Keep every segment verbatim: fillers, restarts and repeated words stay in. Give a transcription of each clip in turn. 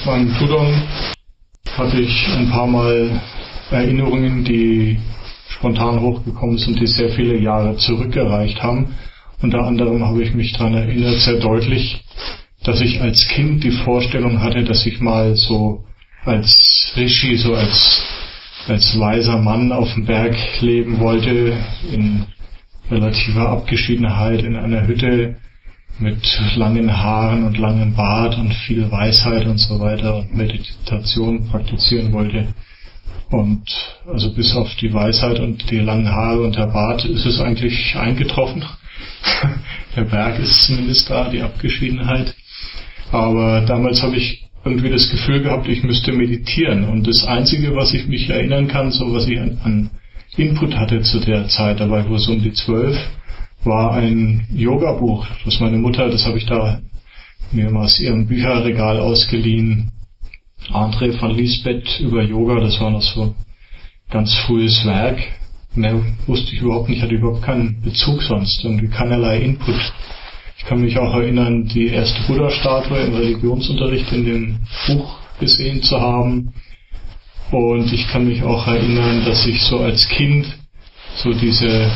beim Tudong hatte ich ein paar Mal Erinnerungen, die spontan hochgekommen sind, die sehr viele Jahre zurückgereicht haben. Unter anderem habe ich mich daran erinnert, sehr deutlich, dass ich als Kind die Vorstellung hatte, dass ich mal so als Rishi, so als, als weiser Mann auf dem Berg leben wollte, in relativer Abgeschiedenheit, in einer Hütte mit langen Haaren und langem Bart und viel Weisheit und so weiter und Meditation praktizieren wollte. Und also bis auf die Weisheit und die langen Haare und der Bart ist es eigentlich eingetroffen. Der Berg ist zumindest da, die Abgeschiedenheit. Aber damals habe ich irgendwie das Gefühl gehabt, ich müsste meditieren. Und das Einzige, was ich mich erinnern kann, so was ich an, an Input hatte zu der Zeit, da war ich wohl so um die zwölf, war ein Yoga-Buch, das meine Mutter, das habe ich da mir mal aus ihrem Bücherregal ausgeliehen. André van Liesbeth über Yoga, das war noch so ganz frühes Werk. Mehr wusste ich überhaupt nicht, hatte überhaupt keinen Bezug sonst, irgendwie keinerlei Input. Ich kann mich auch erinnern, die erste Buddha-Statue im Religionsunterricht in dem Buch gesehen zu haben. Und ich kann mich auch erinnern, dass ich so als Kind so diese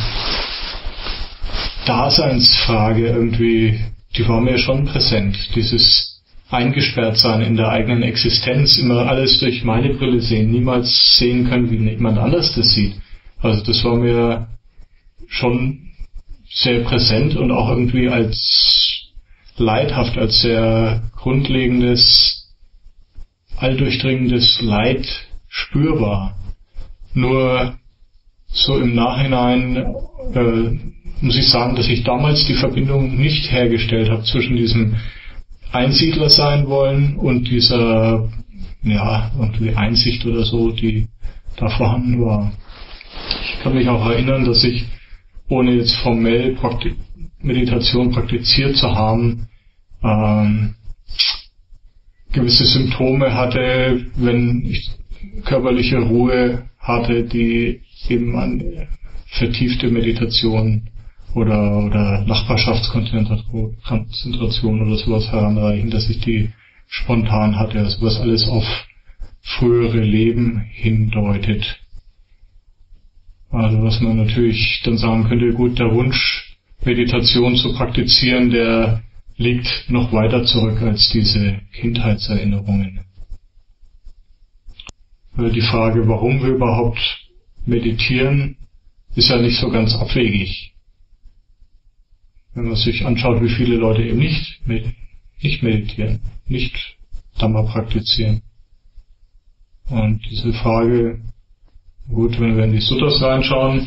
Daseinsfrage irgendwie, die war mir schon präsent. Dieses Eingesperrtsein in der eigenen Existenz, immer alles durch meine Brille sehen, niemals sehen können, wie jemand anders das sieht. Also das war mir schon sehr präsent und auch irgendwie als leidhaft, als sehr grundlegendes, alldurchdringendes Leid spürbar. Nur so im Nachhinein äh, muss ich sagen, dass ich damals die Verbindung nicht hergestellt habe zwischen diesem Einsiedler sein wollen und dieser, ja, irgendwie Einsicht oder so, die da vorhanden war. Ich kann mich auch erinnern, dass ich, ohne jetzt formell Praktik- Meditation praktiziert zu haben, ähm, gewisse Symptome hatte, wenn ich körperliche Ruhe hatte, die eben an vertiefte Meditation oder, oder Nachbarschaftskonzentration oder sowas heranreichen, dass ich die spontan hatte, also was alles auf frühere Leben hindeutet. Also was man natürlich dann sagen könnte, gut, der Wunsch, Meditation zu praktizieren, der liegt noch weiter zurück als diese Kindheitserinnerungen. Die Frage, warum wir überhaupt meditieren, ist ja nicht so ganz abwegig. Wenn man sich anschaut, wie viele Leute eben nicht, nicht meditieren, nicht Dhamma praktizieren. Und diese Frage, gut, wenn wir in die Suttas reinschauen,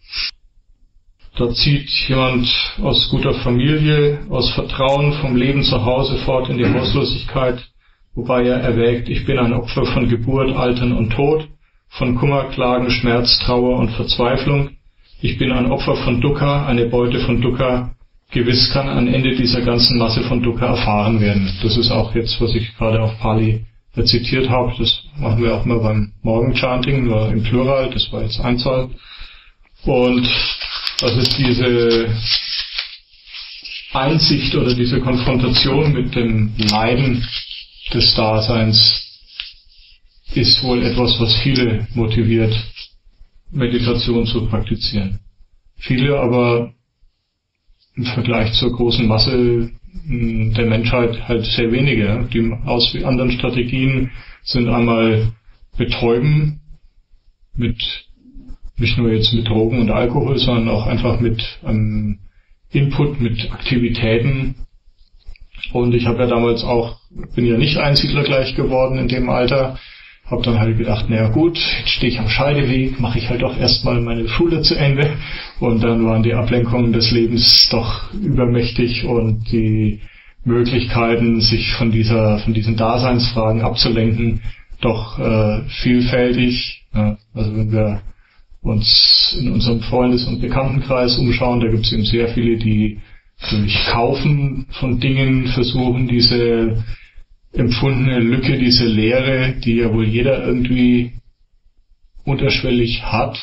da zieht jemand aus guter Familie, aus Vertrauen vom Leben zu Hause fort in die Hauslosigkeit, wobei er erwägt, ich bin ein Opfer von Geburt, Altern und Tod, von Kummer, Klagen, Schmerz, Trauer und Verzweiflung. Ich bin ein Opfer von Dukkha, eine Beute von Dukkha. Gewiss kann ein Ende dieser ganzen Masse von Dukkha erfahren werden. Das ist auch jetzt, was ich gerade auf Pali rezitiert habe. Das machen wir auch mal beim Morgenchanting, nur im Plural. Das war jetzt Einzahl. Und das ist diese Einsicht oder diese Konfrontation mit dem Leiden des Daseins ist wohl etwas, was viele motiviert, Meditation zu praktizieren. Viele aber im Vergleich zur großen Masse der Menschheit halt sehr wenige. Die aus wie anderen Strategien sind einmal betäuben, mit nicht nur jetzt mit Drogen und Alkohol, sondern auch einfach mit ähm, Input, mit Aktivitäten. Und ich habe ja damals auch, bin ja nicht Einsiedler gleich geworden in dem Alter, habe dann halt gedacht, naja gut, jetzt stehe ich am Scheideweg, mache ich halt doch erstmal meine Schule zu Ende. Und dann waren die Ablenkungen des Lebens doch übermächtig und die Möglichkeiten, sich von dieser, von diesen Daseinsfragen abzulenken, doch äh, vielfältig. Ja, also wenn wir uns in unserem Freundes- und Bekanntenkreis umschauen, da gibt es eben sehr viele, die durch Kaufen von Dingen versuchen, diese empfundene Lücke, diese Leere, die ja wohl jeder irgendwie unterschwellig hat,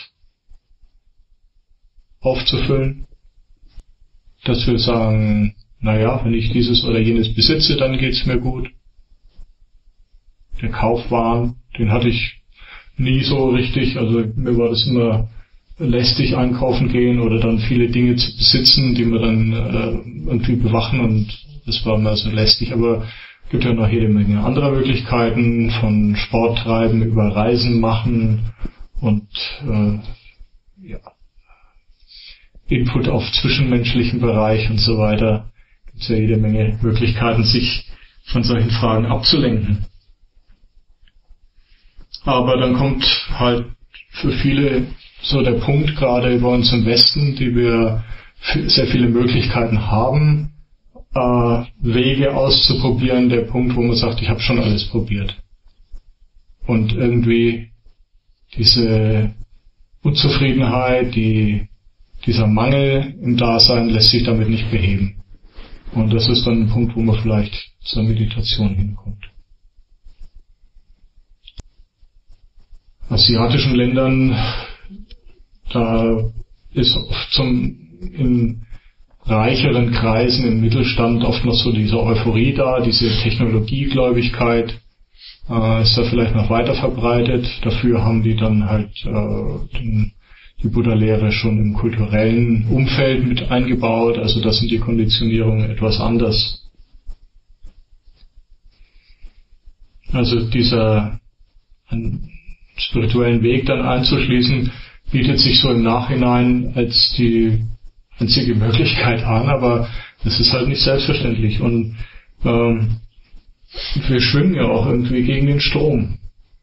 aufzufüllen. Dass wir sagen, naja, wenn ich dieses oder jenes besitze, dann geht's mir gut. der Kaufwahn, den hatte ich nie so richtig. Also mir war das immer lästig, einkaufen gehen oder dann viele Dinge zu besitzen, die wir dann äh, irgendwie bewachen, und das war immer so lästig. Aber es gibt ja noch jede Menge anderer Möglichkeiten, von Sport treiben über Reisen machen und äh, ja, Input auf zwischenmenschlichen Bereich und so weiter. Es gibt ja jede Menge Möglichkeiten, sich von solchen Fragen abzulenken. Aber dann kommt halt für viele so der Punkt, gerade bei uns im Westen, die wir sehr viele Möglichkeiten haben, äh, Wege auszuprobieren, der Punkt, wo man sagt, ich habe schon alles probiert. Und irgendwie diese Unzufriedenheit, die, dieser Mangel im Dasein lässt sich damit nicht beheben. Und das ist dann ein Punkt, wo man vielleicht zur Meditation hinkommt. Asiatischen Ländern, da ist oft zum, in reicheren Kreisen im Mittelstand oft noch so diese Euphorie da, diese Technologiegläubigkeit äh, ist da vielleicht noch weiter verbreitet. Dafür haben die dann halt äh, den, die Buddha-Lehre schon im kulturellen Umfeld mit eingebaut, also da sind die Konditionierungen etwas anders. Also dieser einen spirituellen Weg dann einzuschließen, bietet sich so im Nachhinein als die einzige Möglichkeit an, aber das ist halt nicht selbstverständlich. Und ähm, wir schwimmen ja auch irgendwie gegen den Strom.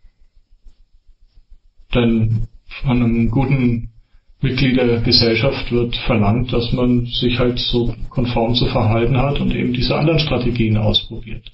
Denn von einem guten Mitglied der Gesellschaft wird verlangt, dass man sich halt so konform zu verhalten hat und eben diese anderen Strategien ausprobiert.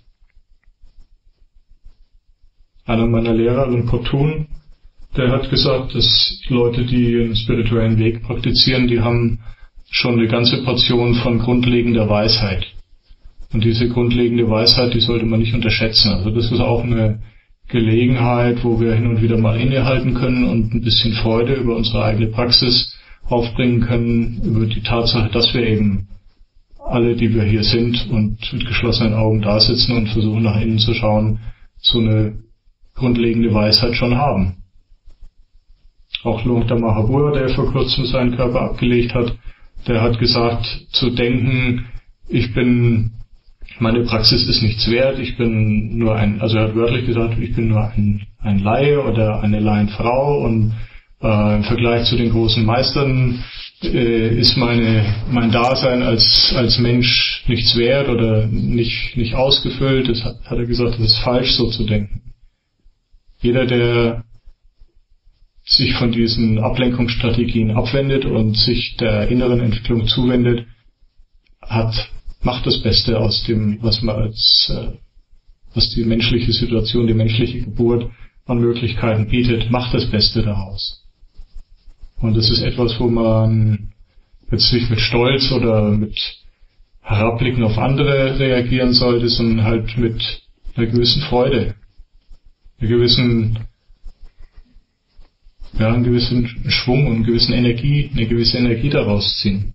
Einer meiner Lehrer, Luang Por Thun, der hat gesagt, dass Leute, die einen spirituellen Weg praktizieren, die haben schon eine ganze Portion von grundlegender Weisheit. Und diese grundlegende Weisheit, die sollte man nicht unterschätzen. Also das ist auch eine Gelegenheit, wo wir hin und wieder mal innehalten können und ein bisschen Freude über unsere eigene Praxis aufbringen können, über die Tatsache, dass wir eben alle, die wir hier sind und mit geschlossenen Augen da sitzen und versuchen nach innen zu schauen, so eine grundlegende Weisheit schon haben. Auch Luang Dar Mahabua, der vor kurzem seinen Körper abgelegt hat, der hat gesagt, zu denken, ich bin, meine Praxis ist nichts wert, ich bin nur ein, also er hat wörtlich gesagt, ich bin nur ein, ein Laie oder eine Laienfrau und äh, im Vergleich zu den großen Meistern äh, ist meine, mein Dasein als, als Mensch nichts wert oder nicht, nicht ausgefüllt. Das hat, hat er gesagt, das ist falsch, so zu denken. Jeder, der sich von diesen Ablenkungsstrategien abwendet und sich der inneren Entwicklung zuwendet, hat, macht das Beste aus dem, was man als, äh, was die menschliche Situation, die menschliche Geburt an Möglichkeiten bietet, macht das Beste daraus. Und das ist etwas, wo man jetzt nicht mit Stolz oder mit Herabblicken auf andere reagieren sollte, sondern halt mit einer gewissen Freude, einer gewissen ja, einen gewissen Schwung und eine gewisse Energie, eine gewisse Energie daraus ziehen.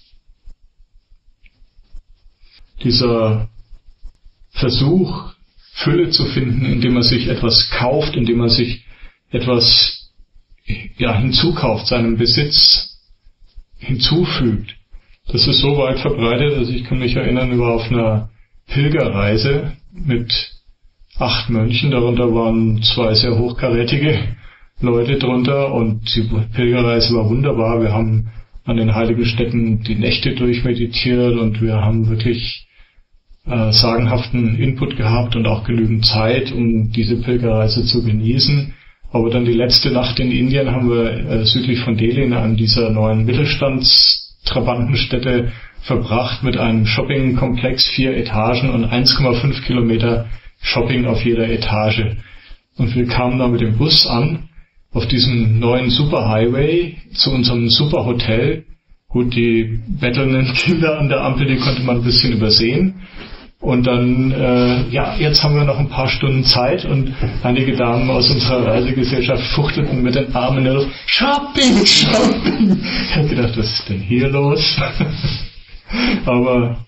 Dieser Versuch, Fülle zu finden, indem man sich etwas kauft, indem man sich etwas ja, hinzukauft, seinem Besitz hinzufügt, das ist so weit verbreitet, dass ich kann mich erinnern, ich war auf einer Pilgerreise mit acht Mönchen, darunter waren zwei sehr hochkarätige Leute drunter und die Pilgerreise war wunderbar. Wir haben an den heiligen Städten die Nächte durchmeditiert und wir haben wirklich äh, sagenhaften Input gehabt und auch genügend Zeit, um diese Pilgerreise zu genießen. Aber dann die letzte Nacht in Indien haben wir äh, südlich von Delhi an dieser neuen Mittelstandstrabantenstätte verbracht mit einem Shoppingkomplex, vier Etagen und eins Komma fünf Kilometer Shopping auf jeder Etage. Und wir kamen da mit dem Bus an, auf diesem neuen Superhighway zu unserem Superhotel. Gut, die bettelnden Kinder an der Ampel, die konnte man ein bisschen übersehen. Und dann, äh, ja, jetzt haben wir noch ein paar Stunden Zeit und einige Damen aus unserer Reisegesellschaft fuchtelten mit den Armen in der Luft. Shopping, Shopping! Ich habe gedacht, was ist denn hier los? Aber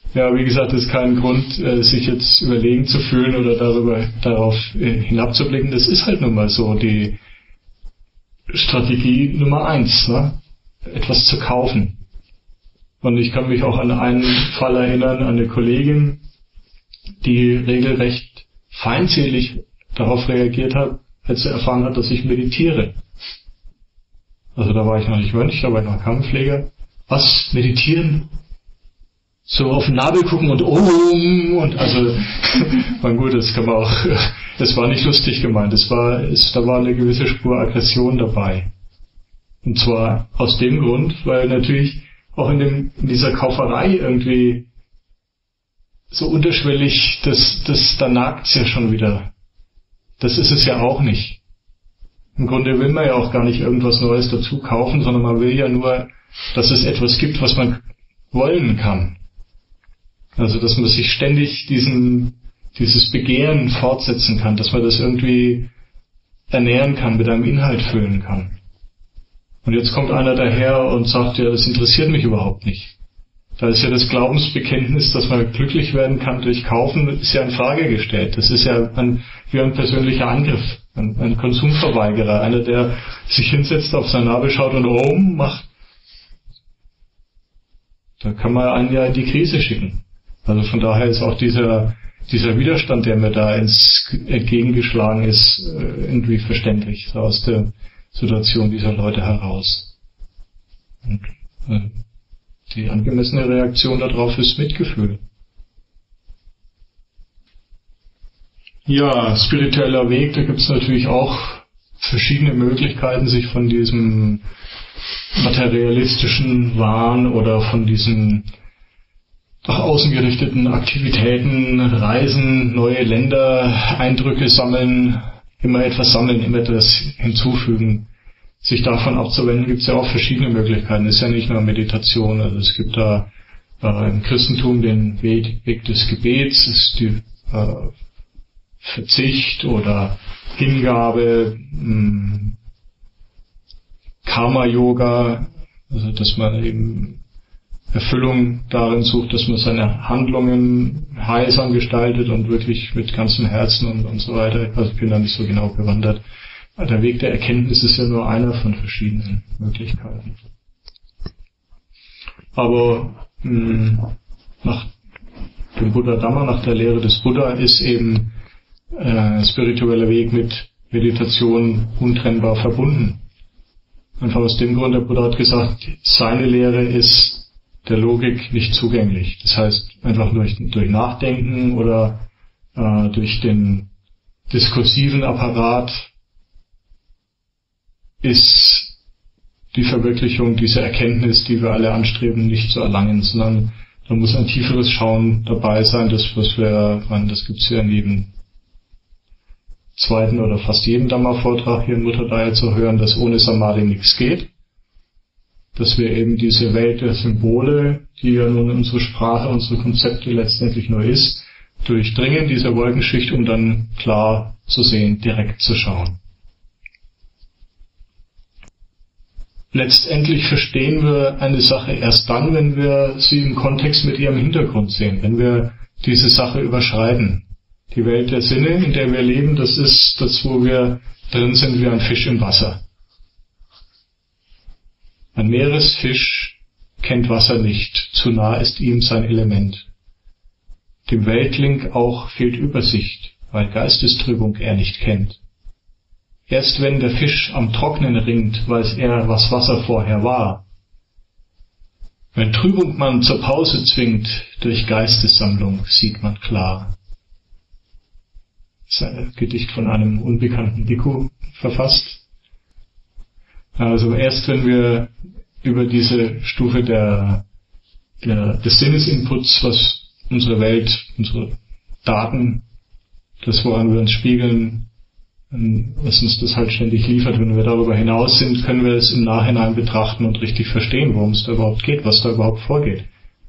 Ja, wie gesagt, das ist kein Grund, sich jetzt überlegen zu fühlen oder darüber darauf hinabzublicken. Das ist halt nun mal so die Strategie Nummer eins, ne? Etwas zu kaufen. Und ich kann mich auch an einen Fall erinnern, an eine Kollegin, die regelrecht feindselig darauf reagiert hat, als sie erfahren hat, dass ich meditiere. Also da war ich noch nicht Mönch, da war ich noch Krankenpfleger. Was? Meditieren? So auf den Nabel gucken und um und also, man gut, das kann man auch, das war nicht lustig gemeint, es war, es, da war eine gewisse Spur Aggression dabei. Und zwar aus dem Grund, weil natürlich auch in, dem, in dieser Kauferei irgendwie so unterschwellig, das, das, da nagt's ja schon wieder. Das ist es ja auch nicht. Im Grunde will man ja auch gar nicht irgendwas Neues dazu kaufen, sondern man will ja nur, dass es etwas gibt, was man wollen kann. Also, dass man sich ständig diesen, dieses Begehren fortsetzen kann, dass man das irgendwie ernähren kann, mit einem Inhalt füllen kann. Und jetzt kommt einer daher und sagt, ja, das interessiert mich überhaupt nicht. Da ist ja das Glaubensbekenntnis, dass man glücklich werden kann durch Kaufen, ist ja in Frage gestellt. Das ist ja ein, wie ein persönlicher Angriff, ein, ein Konsumverweigerer, einer, der sich hinsetzt, auf sein Nabel schaut und Ohm macht. Da kann man einen ja in die Krise schicken. Also von daher ist auch dieser, dieser Widerstand, der mir da ins entgegengeschlagen ist, irgendwie verständlich, so aus der Situation dieser Leute heraus. Und, äh, die angemessene Reaktion darauf ist Mitgefühl. Ja, spiritueller Weg, da gibt es natürlich auch verschiedene Möglichkeiten, sich von diesem materialistischen Wahn oder von diesen nach außen gerichteten Aktivitäten, Reisen, neue Länder, Eindrücke sammeln, immer etwas sammeln, immer etwas hinzufügen. Sich davon abzuwenden, gibt es ja auch verschiedene Möglichkeiten. Es ist ja nicht nur Meditation, also es gibt da äh, im Christentum den Weg, Weg des Gebets, es ist die äh, Verzicht oder Hingabe, mh, Karma-Yoga, also dass man eben Erfüllung darin sucht, dass man seine Handlungen heilsam gestaltet und wirklich mit ganzem Herzen und, und so weiter. Also ich bin da nicht so genau bewandert. Der Weg der Erkenntnis ist ja nur einer von verschiedenen Möglichkeiten. Aber mh, nach dem Buddha Dhamma, nach der Lehre des Buddha, ist eben äh, spiritueller Weg mit Meditation untrennbar verbunden. Einfach aus dem Grund, der Buddha hat gesagt, seine Lehre ist der Logik nicht zugänglich. Das heißt, einfach durch, durch Nachdenken oder äh, durch den diskursiven Apparat ist die Verwirklichung dieser Erkenntnis, die wir alle anstreben, nicht zu erlangen, sondern da muss ein tieferes Schauen dabei sein, das, was wir, man, das gibt's ja in jedem zweiten oder fast jedem Dhamma-Vortrag hier in Mutterdaya zu hören, dass ohne Samadhi nichts geht. Dass wir eben diese Welt der Symbole, die ja nun unsere Sprache, unsere Konzepte letztendlich nur ist, durchdringen, diese Wolkenschicht, um dann klar zu sehen, direkt zu schauen. Letztendlich verstehen wir eine Sache erst dann, wenn wir sie im Kontext mit ihrem Hintergrund sehen, wenn wir diese Sache überschreiten. Die Welt der Sinne, in der wir leben, das ist das, wo wir drin sind wie ein Fisch im Wasser. Ein Meeresfisch kennt Wasser nicht, zu nah ist ihm sein Element. Dem Weltling auch fehlt Übersicht, weil Geistestrübung er nicht kennt. Erst wenn der Fisch am Trocknen ringt, weiß er, was Wasser vorher war. Wenn Trübung man zur Pause zwingt, durch Geistessammlung sieht man klar. Das ist ein Gedicht von einem unbekannten Bhikkhu verfasst. Also erst wenn wir über diese Stufe der, der, des Sinnesinputs, was unsere Welt, unsere Daten, das woran wir uns spiegeln, was uns das halt ständig liefert, wenn wir darüber hinaus sind, können wir es im Nachhinein betrachten und richtig verstehen, worum es da überhaupt geht, was da überhaupt vorgeht.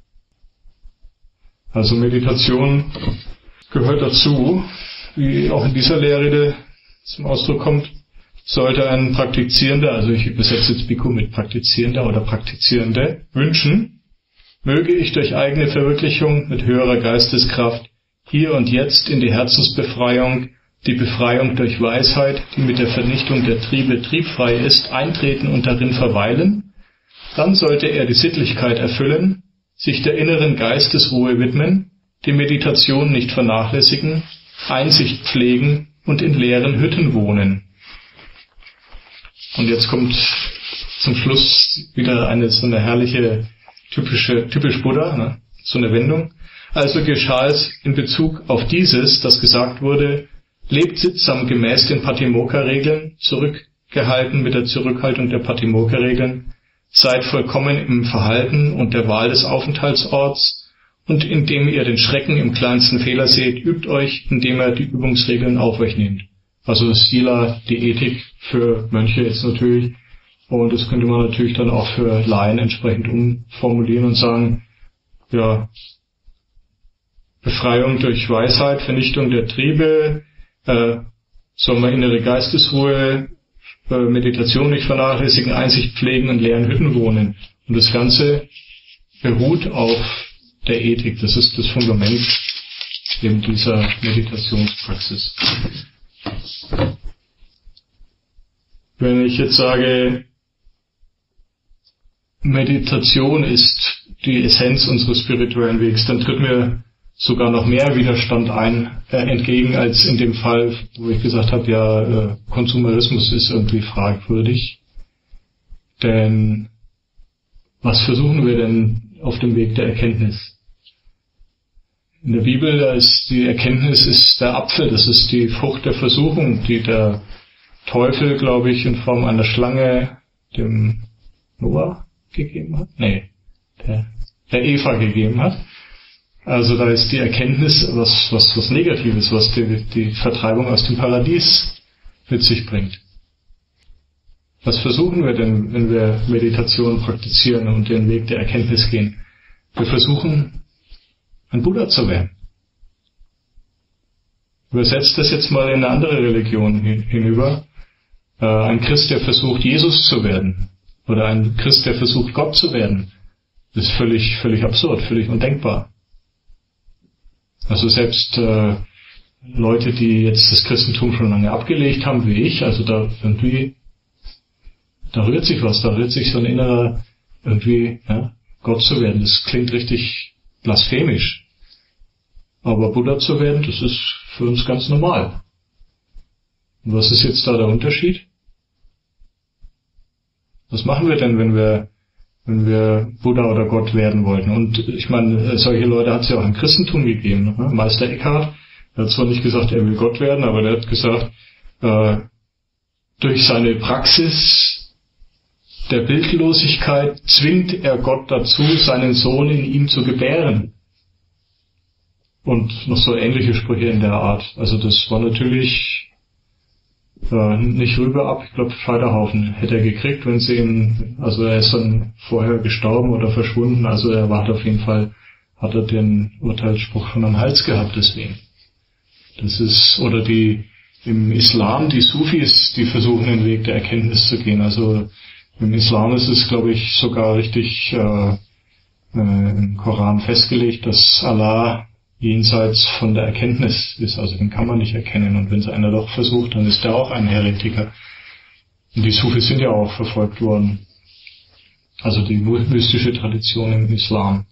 Also Meditation gehört dazu, wie auch in dieser Lehrrede zum Ausdruck kommt. Sollte ein Praktizierender, also ich übersetze jetzt Bhikkhu mit Praktizierender oder Praktizierende, wünschen, Möge ich durch eigene Verwirklichung mit höherer Geisteskraft hier und jetzt in die Herzensbefreiung, die Befreiung durch Weisheit, die mit der Vernichtung der Triebe triebfrei ist, eintreten und darin verweilen. Dann sollte er die Sittlichkeit erfüllen, sich der inneren Geistesruhe widmen, die Meditation nicht vernachlässigen, Einsicht pflegen und in leeren Hütten wohnen. Und jetzt kommt zum Schluss wieder eine so eine herrliche, typische, typisch Buddha, ne? So eine Wendung. Also geschah es in Bezug auf dieses, dass gesagt wurde, lebt sittsam gemäß den Patimokkha-Regeln, zurückgehalten mit der Zurückhaltung der Patimokkha-Regeln, seid vollkommen im Verhalten und der Wahl des Aufenthaltsorts, und indem ihr den Schrecken im kleinsten Fehler seht, übt euch, indem ihr die Übungsregeln auf euch nehmt. Also Sila, die Ethik für Mönche jetzt natürlich, und das könnte man natürlich dann auch für Laien entsprechend umformulieren und sagen, ja, Befreiung durch Weisheit, Vernichtung der Triebe, äh, soll man innere Geistesruhe, äh, Meditation nicht vernachlässigen, Einsicht pflegen und leeren Hütten wohnen. Und das Ganze beruht auf der Ethik. Das ist das Fundament eben dieser Meditationspraxis. Wenn ich jetzt sage, Meditation ist die Essenz unseres spirituellen Wegs, dann tritt mir sogar noch mehr Widerstand ein, äh, entgegen, als in dem Fall, wo ich gesagt habe, ja, äh, Konsumerismus ist irgendwie fragwürdig. Denn was versuchen wir denn auf dem Weg der Erkenntnis? In der Bibel, da ist die Erkenntnis ist der Apfel, das ist die Frucht der Versuchung, die der Teufel, glaube ich, in Form einer Schlange dem Noah gegeben hat. Nee, der, der Eva gegeben hat. Also da ist die Erkenntnis was, was, was Negatives, was die, die Vertreibung aus dem Paradies mit sich bringt. Was versuchen wir denn, wenn wir Meditation praktizieren und den Weg der Erkenntnis gehen? Wir versuchen, ein Buddha zu werden. Übersetzt das jetzt mal in eine andere Religion hinüber. Äh, ein Christ, der versucht, Jesus zu werden. Oder ein Christ, der versucht, Gott zu werden. Das ist völlig, völlig absurd, völlig undenkbar. Also selbst äh, Leute, die jetzt das Christentum schon lange abgelegt haben, wie ich, also da irgendwie, da rührt sich was, da rührt sich so ein innerer, irgendwie, ja, Gott zu werden. Das klingt richtig blasphemisch. Aber Buddha zu werden, das ist für uns ganz normal. Und was ist jetzt da der Unterschied? Was machen wir denn, wenn wir wenn wir Buddha oder Gott werden wollten? Und ich meine, solche Leute hat es ja auch im Christentum gegeben. Ne? Meister Eckhart, der hat zwar nicht gesagt, er will Gott werden, aber der hat gesagt, äh, durch seine Praxis der Bildlosigkeit zwingt er Gott dazu, seinen Sohn in ihm zu gebären. Und noch so ähnliche Sprüche in der Art. Also das war natürlich äh, nicht rüber ab. Ich glaube, Scheiterhaufen hätte er gekriegt, wenn sie ihn, also er ist dann vorher gestorben oder verschwunden. Also er war auf jeden Fall, hat er den Urteilsspruch schon am Hals gehabt deswegen. Das ist, oder die, im Islam, die Sufis, die versuchen den Weg der Erkenntnis zu gehen. Also im Islam ist es, glaube ich, sogar richtig äh, äh, im Koran festgelegt, dass Allah jenseits von der Erkenntnis ist, also den kann man nicht erkennen. Und wenn es einer doch versucht, dann ist der auch ein Heretiker. Und die Sufis sind ja auch verfolgt worden. Also die mystische Tradition im Islam.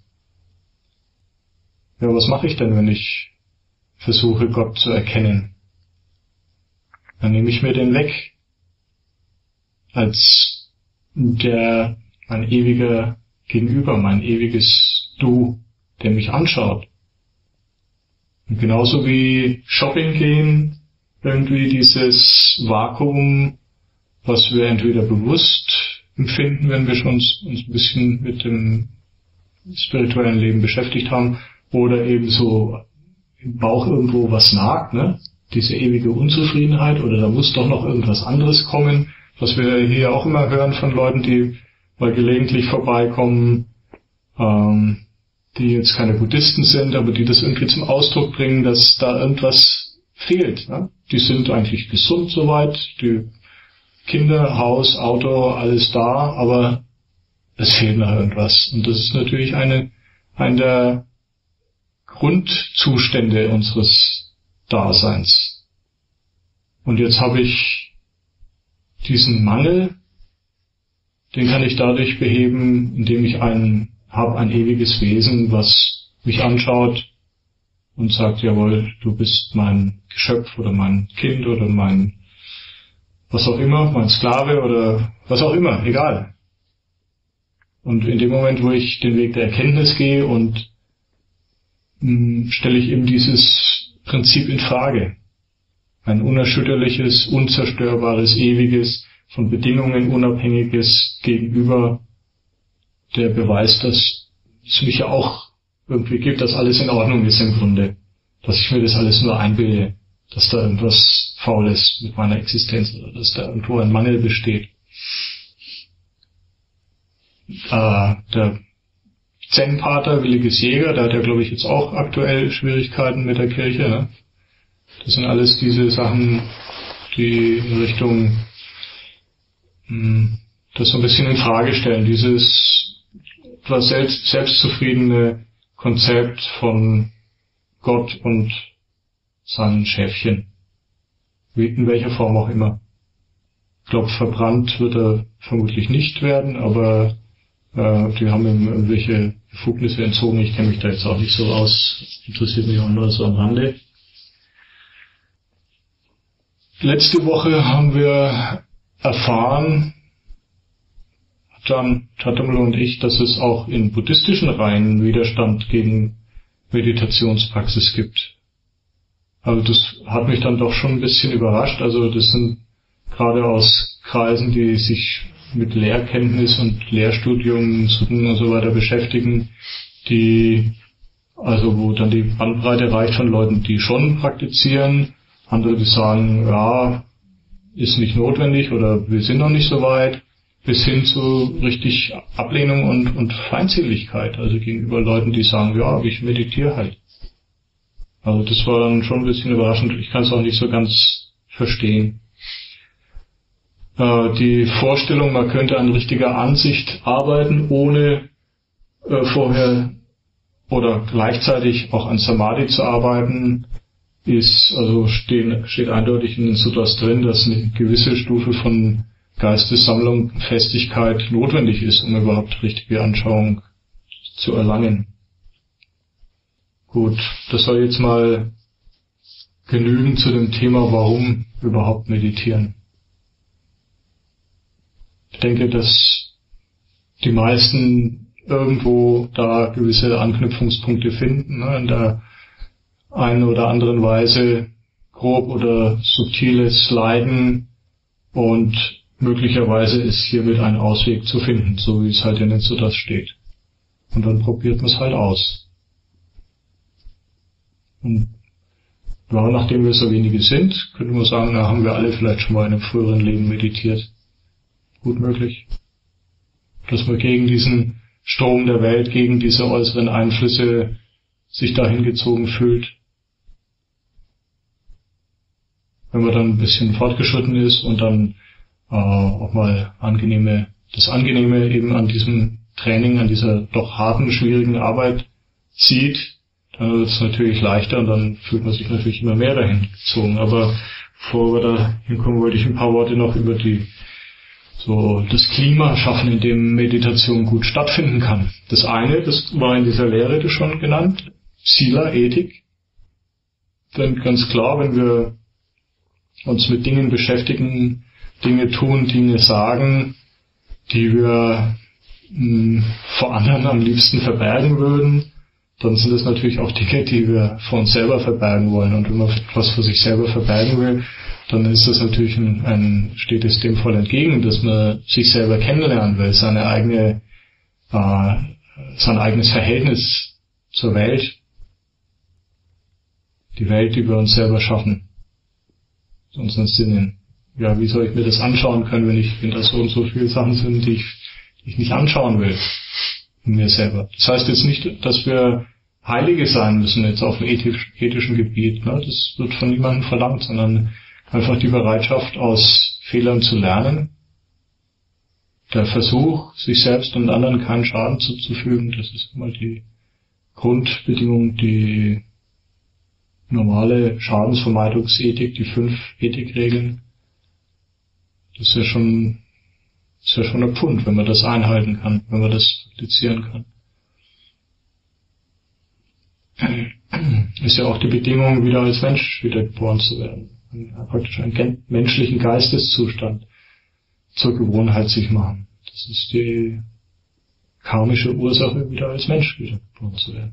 Ja, was mache ich denn, wenn ich versuche, Gott zu erkennen? Dann nehme ich mir den weg. Als der, mein ewiger Gegenüber, mein ewiges Du, der mich anschaut. Und genauso wie Shopping gehen, irgendwie dieses Vakuum, was wir entweder bewusst empfinden, wenn wir schon uns, uns ein bisschen mit dem spirituellen Leben beschäftigt haben, oder eben so im Bauch irgendwo was nagt, ne? Diese ewige Unzufriedenheit, oder da muss doch noch irgendwas anderes kommen, was wir hier auch immer hören von Leuten, die mal gelegentlich vorbeikommen, ähm, die jetzt keine Buddhisten sind, aber die das irgendwie zum Ausdruck bringen, dass da irgendwas fehlt. Ne? Die sind eigentlich gesund soweit, die Kinder, Haus, Auto, alles da, aber es fehlt noch irgendwas. Und das ist natürlich eine einer der Grundzustände unseres Daseins. Und jetzt habe ich diesen Mangel, den kann ich dadurch beheben, indem ich ein, habe ein ewiges Wesen, was mich anschaut und sagt, jawohl, du bist mein Geschöpf oder mein Kind oder mein was auch immer, mein Sklave oder was auch immer, egal. Und in dem Moment, wo ich den Weg der Erkenntnis gehe und mh, stelle ich eben dieses Prinzip in Frage. Ein unerschütterliches, unzerstörbares, ewiges, von Bedingungen unabhängiges Gegenüber, der Beweis, dass es mich ja auch irgendwie gibt, dass alles in Ordnung ist im Grunde. Dass ich mir das alles nur einbilde, dass da irgendwas faul ist mit meiner Existenz oder dass da irgendwo ein Mangel besteht. Äh, der Zen-Pater Williges Jäger, der hat ja, glaube ich, jetzt auch aktuell Schwierigkeiten mit der Kirche. Ne? Das sind alles diese Sachen, die in Richtung mh, das so ein bisschen in Frage stellen. Dieses etwas selbst, selbstzufriedene Konzept von Gott und seinen Schäfchen. In welcher Form auch immer. Ich glaube, verbrannt wird er vermutlich nicht werden, aber äh, die haben ihm irgendwelche Befugnisse entzogen. Ich kenne mich da jetzt auch nicht so aus. Interessiert mich auch nur so am Rande. Letzte Woche haben wir erfahren, dann Tatamlo und ich, dass es auch in buddhistischen Reihen Widerstand gegen Meditationspraxis gibt. Also das hat mich dann doch schon ein bisschen überrascht. Also das sind gerade aus Kreisen, die sich mit Lehrkenntnis und Lehrstudium und so weiter beschäftigen, die, also wo dann die Bandbreite reicht von Leuten, die schon praktizieren, andere, die sagen, ja, ist nicht notwendig oder wir sind noch nicht so weit, bis hin zu richtig Ablehnung und, und Feindseligkeit, also gegenüber Leuten, die sagen, ja, ich meditiere halt. Also das war dann schon ein bisschen überraschend. Ich kann es auch nicht so ganz verstehen. Äh, die Vorstellung, man könnte an richtiger Ansicht arbeiten, ohne äh, vorher oder gleichzeitig auch an Samadhi zu arbeiten, ist also stehen, steht eindeutig in den Sutras drin, dass eine gewisse Stufe von Geistessammlung, Festigkeit notwendig ist, um überhaupt richtige Anschauung zu erlangen. Gut, das soll jetzt mal genügen zu dem Thema, warum überhaupt meditieren. Ich denke, dass die meisten irgendwo da gewisse Anknüpfungspunkte finden, ne, in der einen oder anderen Weise grob oder subtiles Leiden, und möglicherweise ist hiermit ein Ausweg zu finden, so wie es halt in den Sutras steht. Und dann probiert man es halt aus. Und ja, nachdem wir so wenige sind, könnte man sagen, da haben wir alle vielleicht schon mal in einem früheren Leben meditiert. Gut möglich. Dass man gegen diesen Strom der Welt, gegen diese äußeren Einflüsse sich dahin gezogen fühlt. Wenn man dann ein bisschen fortgeschritten ist und dann äh, auch mal angenehme, das Angenehme eben an diesem Training, an dieser doch harten, schwierigen Arbeit sieht, dann wird es natürlich leichter und dann fühlt man sich natürlich immer mehr dahin gezogen. Aber bevor wir da hinkommen, wollte ich ein paar Worte noch über die so das Klima schaffen, in dem Meditation gut stattfinden kann. Das eine, das war in dieser Lehre das schon genannt, Sila, Ethik. Denn ganz klar, wenn wir uns mit Dingen beschäftigen, Dinge tun, Dinge sagen, die wir mh, vor anderen am liebsten verbergen würden, dann sind das natürlich auch Dinge, die wir vor uns selber verbergen wollen. Und wenn man etwas vor sich selber verbergen will, dann ist das natürlich ein, ein steht es dem voll entgegen, dass man sich selber kennenlernen will, seine eigene, äh, sein eigenes Verhältnis zur Welt, die Welt, die wir uns selber schaffen, unseren Sinnen. Ja, wie soll ich mir das anschauen können, wenn ich, wenn da so und so viele Sachen sind, die ich, die ich nicht anschauen will in mir selber. Das heißt jetzt nicht, dass wir Heilige sein müssen jetzt auf dem ethisch, ethischen Gebiet. Ne? Das wird von niemandem verlangt, sondern einfach die Bereitschaft, aus Fehlern zu lernen. Der Versuch, sich selbst und anderen keinen Schaden zuzufügen, das ist immer die Grundbedingung die normale Schadensvermeidungsethik, die fünf Ethikregeln. Das ist ja schon, ist ja schon ein Pfund, wenn man das einhalten kann, wenn man das praktizieren kann. Ist ja auch die Bedingung, wieder als Mensch wiedergeboren zu werden. Praktisch einen menschlichen Geisteszustand zur Gewohnheit sich machen. Das ist die karmische Ursache, wieder als Mensch wiedergeboren zu werden.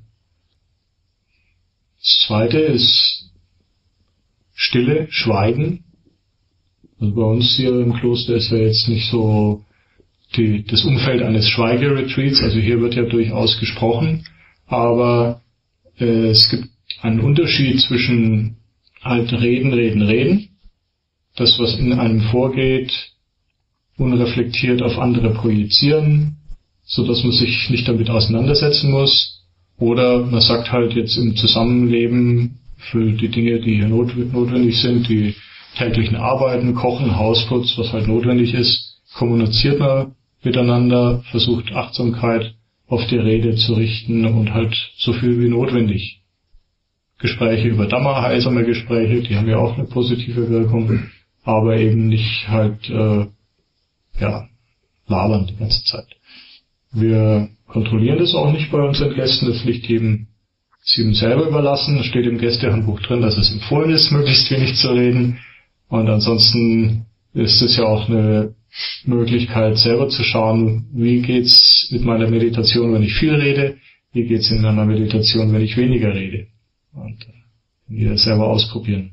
Das zweite ist Stille, Schweigen. Also bei uns hier im Kloster ist ja jetzt nicht so die, das Umfeld eines Schweigeretreats, also hier wird ja durchaus gesprochen, aber äh, es gibt einen Unterschied zwischen halt Reden, Reden, Reden, das, was in einem vorgeht, unreflektiert auf andere projizieren, so dass man sich nicht damit auseinandersetzen muss, oder man sagt halt jetzt im Zusammenleben für die Dinge, die hier notwendig sind, die täglichen Arbeiten, Kochen, Hausputz, was halt notwendig ist, kommuniziert man miteinander, versucht Achtsamkeit auf die Rede zu richten und halt so viel wie notwendig. Gespräche über Dhamma, heilsame Gespräche, die haben ja auch eine positive Wirkung, aber eben nicht halt, äh, ja, labern die ganze Zeit. Wir kontrollieren das auch nicht bei unseren Gästen, das liegt jedem, ist jedem selber überlassen. Es steht im Gästehandbuch drin, dass es empfohlen ist, möglichst wenig zu reden. Und ansonsten ist es ja auch eine Möglichkeit, selber zu schauen, wie geht's mit meiner Meditation, wenn ich viel rede, wie geht's in meiner Meditation, wenn ich weniger rede. Und wir selber ausprobieren.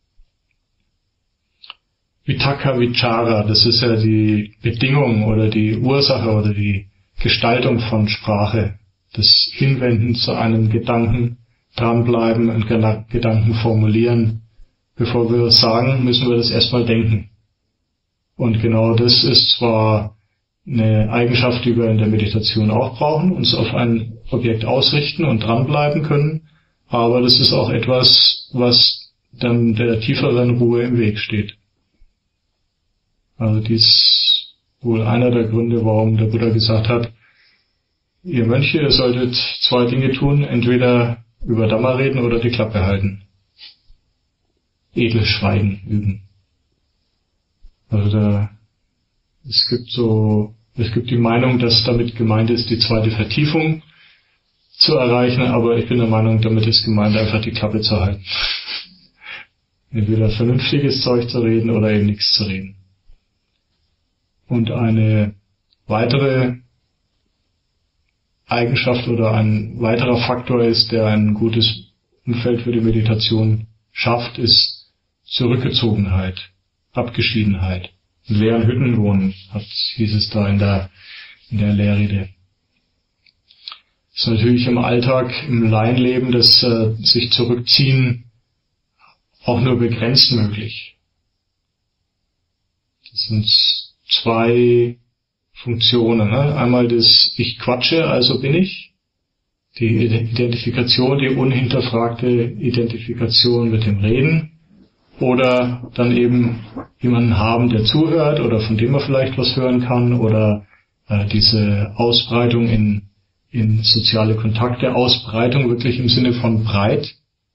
Vitakka Vichara, das ist ja die Bedingung oder die Ursache oder die Gestaltung von Sprache. Das Hinwenden zu einem Gedanken, dranbleiben, einen Gedanken formulieren. Bevor wir das sagen, müssen wir das erstmal denken. Und genau das ist zwar eine Eigenschaft, die wir in der Meditation auch brauchen, uns auf ein Objekt ausrichten und dranbleiben können, aber das ist auch etwas, was dann der tieferen Ruhe im Weg steht. Also dies ist wohl einer der Gründe, warum der Buddha gesagt hat, ihr Mönche, ihr solltet zwei Dinge tun, entweder über Dhamma reden oder die Klappe halten. Edles Schweigen üben. Also da, es gibt so, es gibt die Meinung, dass damit gemeint ist, die zweite Vertiefung zu erreichen, aber ich bin der Meinung, damit ist gemeint, einfach die Klappe zu halten. Entweder vernünftiges Zeug zu reden oder eben nichts zu reden. Und eine weitere Eigenschaft oder ein weiterer Faktor ist, der ein gutes Umfeld für die Meditation schafft, ist Zurückgezogenheit, Abgeschiedenheit. In leeren Hütten wohnen, hat, hieß es da in der, in der Lehrrede. Das ist natürlich im Alltag, im Laienleben, das äh, sich zurückziehen auch nur begrenzt möglich. Das sind zwei Funktionen. Ne? Einmal das Ich quatsche, also bin ich. Die Identifikation, die unhinterfragte Identifikation mit dem Reden. Oder dann eben jemanden haben, der zuhört oder von dem man vielleicht was hören kann. Oder äh, diese Ausbreitung in, in soziale Kontakte. Ausbreitung wirklich im Sinne von breit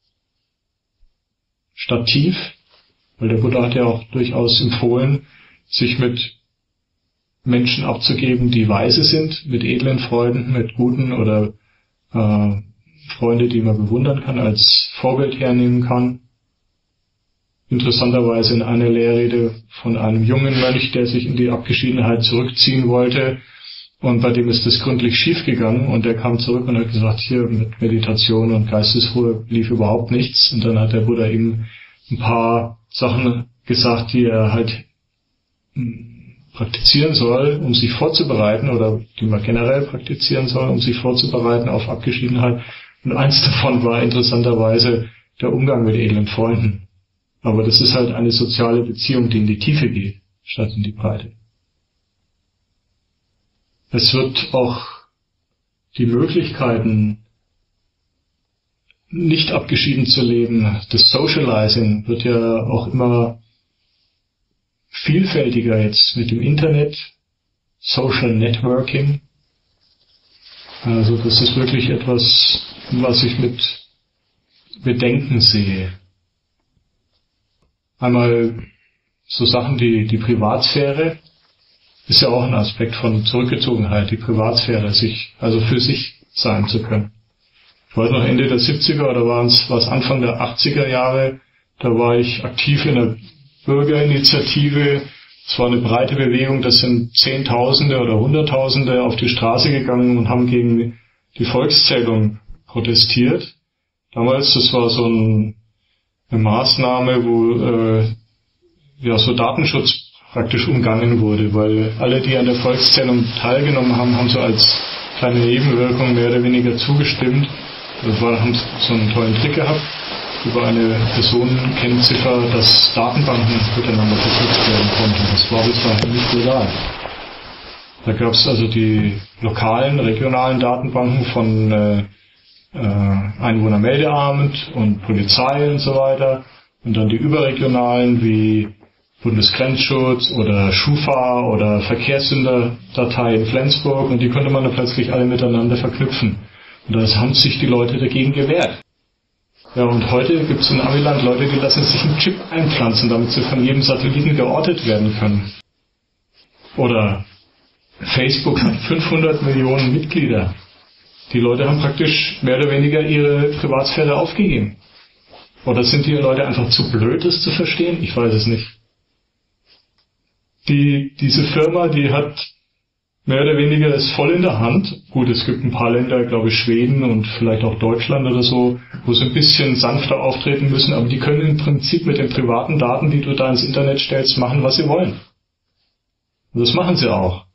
statt tief. Weil der Buddha hat ja auch durchaus empfohlen, sich mit Menschen abzugeben, die weise sind, mit edlen Freunden, mit guten oder äh, Freunde, die man bewundern kann, als Vorbild hernehmen kann. Interessanterweise in einer Lehrrede von einem jungen Mönch, der sich in die Abgeschiedenheit zurückziehen wollte und bei dem ist das gründlich schief gegangen und der kam zurück und hat gesagt, hier mit Meditation und Geistesruhe lief überhaupt nichts und dann hat der Buddha ihm ein paar Sachen gesagt, die er halt praktizieren soll, um sich vorzubereiten oder die man generell praktizieren soll, um sich vorzubereiten auf Abgeschiedenheit. Und eins davon war interessanterweise der Umgang mit edlen Freunden. Aber das ist halt eine soziale Beziehung, die in die Tiefe geht, statt in die Breite. Es wird auch die Möglichkeiten, nicht abgeschieden zu leben, das Socializing wird ja auch immer vielfältiger jetzt mit dem Internet, Social Networking. Also das ist wirklich etwas, was ich mit Bedenken sehe. Einmal so Sachen, die die Privatsphäre ist ja auch ein Aspekt von Zurückgezogenheit, die Privatsphäre, sich also für sich sein zu können. Ich weiß noch, Ende der siebziger oder war es Anfang der achtziger Jahre, da war ich aktiv in der Bürgerinitiative. Es war eine breite Bewegung, das sind Zehntausende oder Hunderttausende auf die Straße gegangen und haben gegen die Volkszählung protestiert. Damals, das war so ein, eine Maßnahme, wo äh, ja so Datenschutz praktisch umgangen wurde, weil alle, die an der Volkszählung teilgenommen haben, haben so als kleine Nebenwirkung mehr oder weniger zugestimmt. Das war, haben so einen tollen Trick gehabt über eine Personenkennziffer, dass Datenbanken miteinander verknüpft werden konnten. Das war bis dahin nicht legal. Da gab es also die lokalen, regionalen Datenbanken von äh, äh, Einwohnermeldeamt und Polizei und so weiter und dann die überregionalen wie Bundesgrenzschutz oder Schufa oder Verkehrssünderdatei in Flensburg und die konnte man dann plötzlich alle miteinander verknüpfen. Und da haben sich die Leute dagegen gewehrt. Ja, und heute gibt es in Amiland Leute, die lassen sich einen Chip einpflanzen, damit sie von jedem Satelliten geortet werden können. Oder Facebook hat fünfhundert Millionen Mitglieder. Die Leute haben praktisch mehr oder weniger ihre Privatsphäre aufgegeben. Oder sind die Leute einfach zu blöd, das zu verstehen? Ich weiß es nicht. Die, diese Firma, die hat mehr oder weniger es voll in der Hand. Gut, es gibt ein paar Länder, glaube ich Schweden und vielleicht auch Deutschland oder so, wo sie ein bisschen sanfter auftreten müssen, aber die können im Prinzip mit den privaten Daten, die du da ins Internet stellst, machen, was sie wollen. Und das machen sie auch.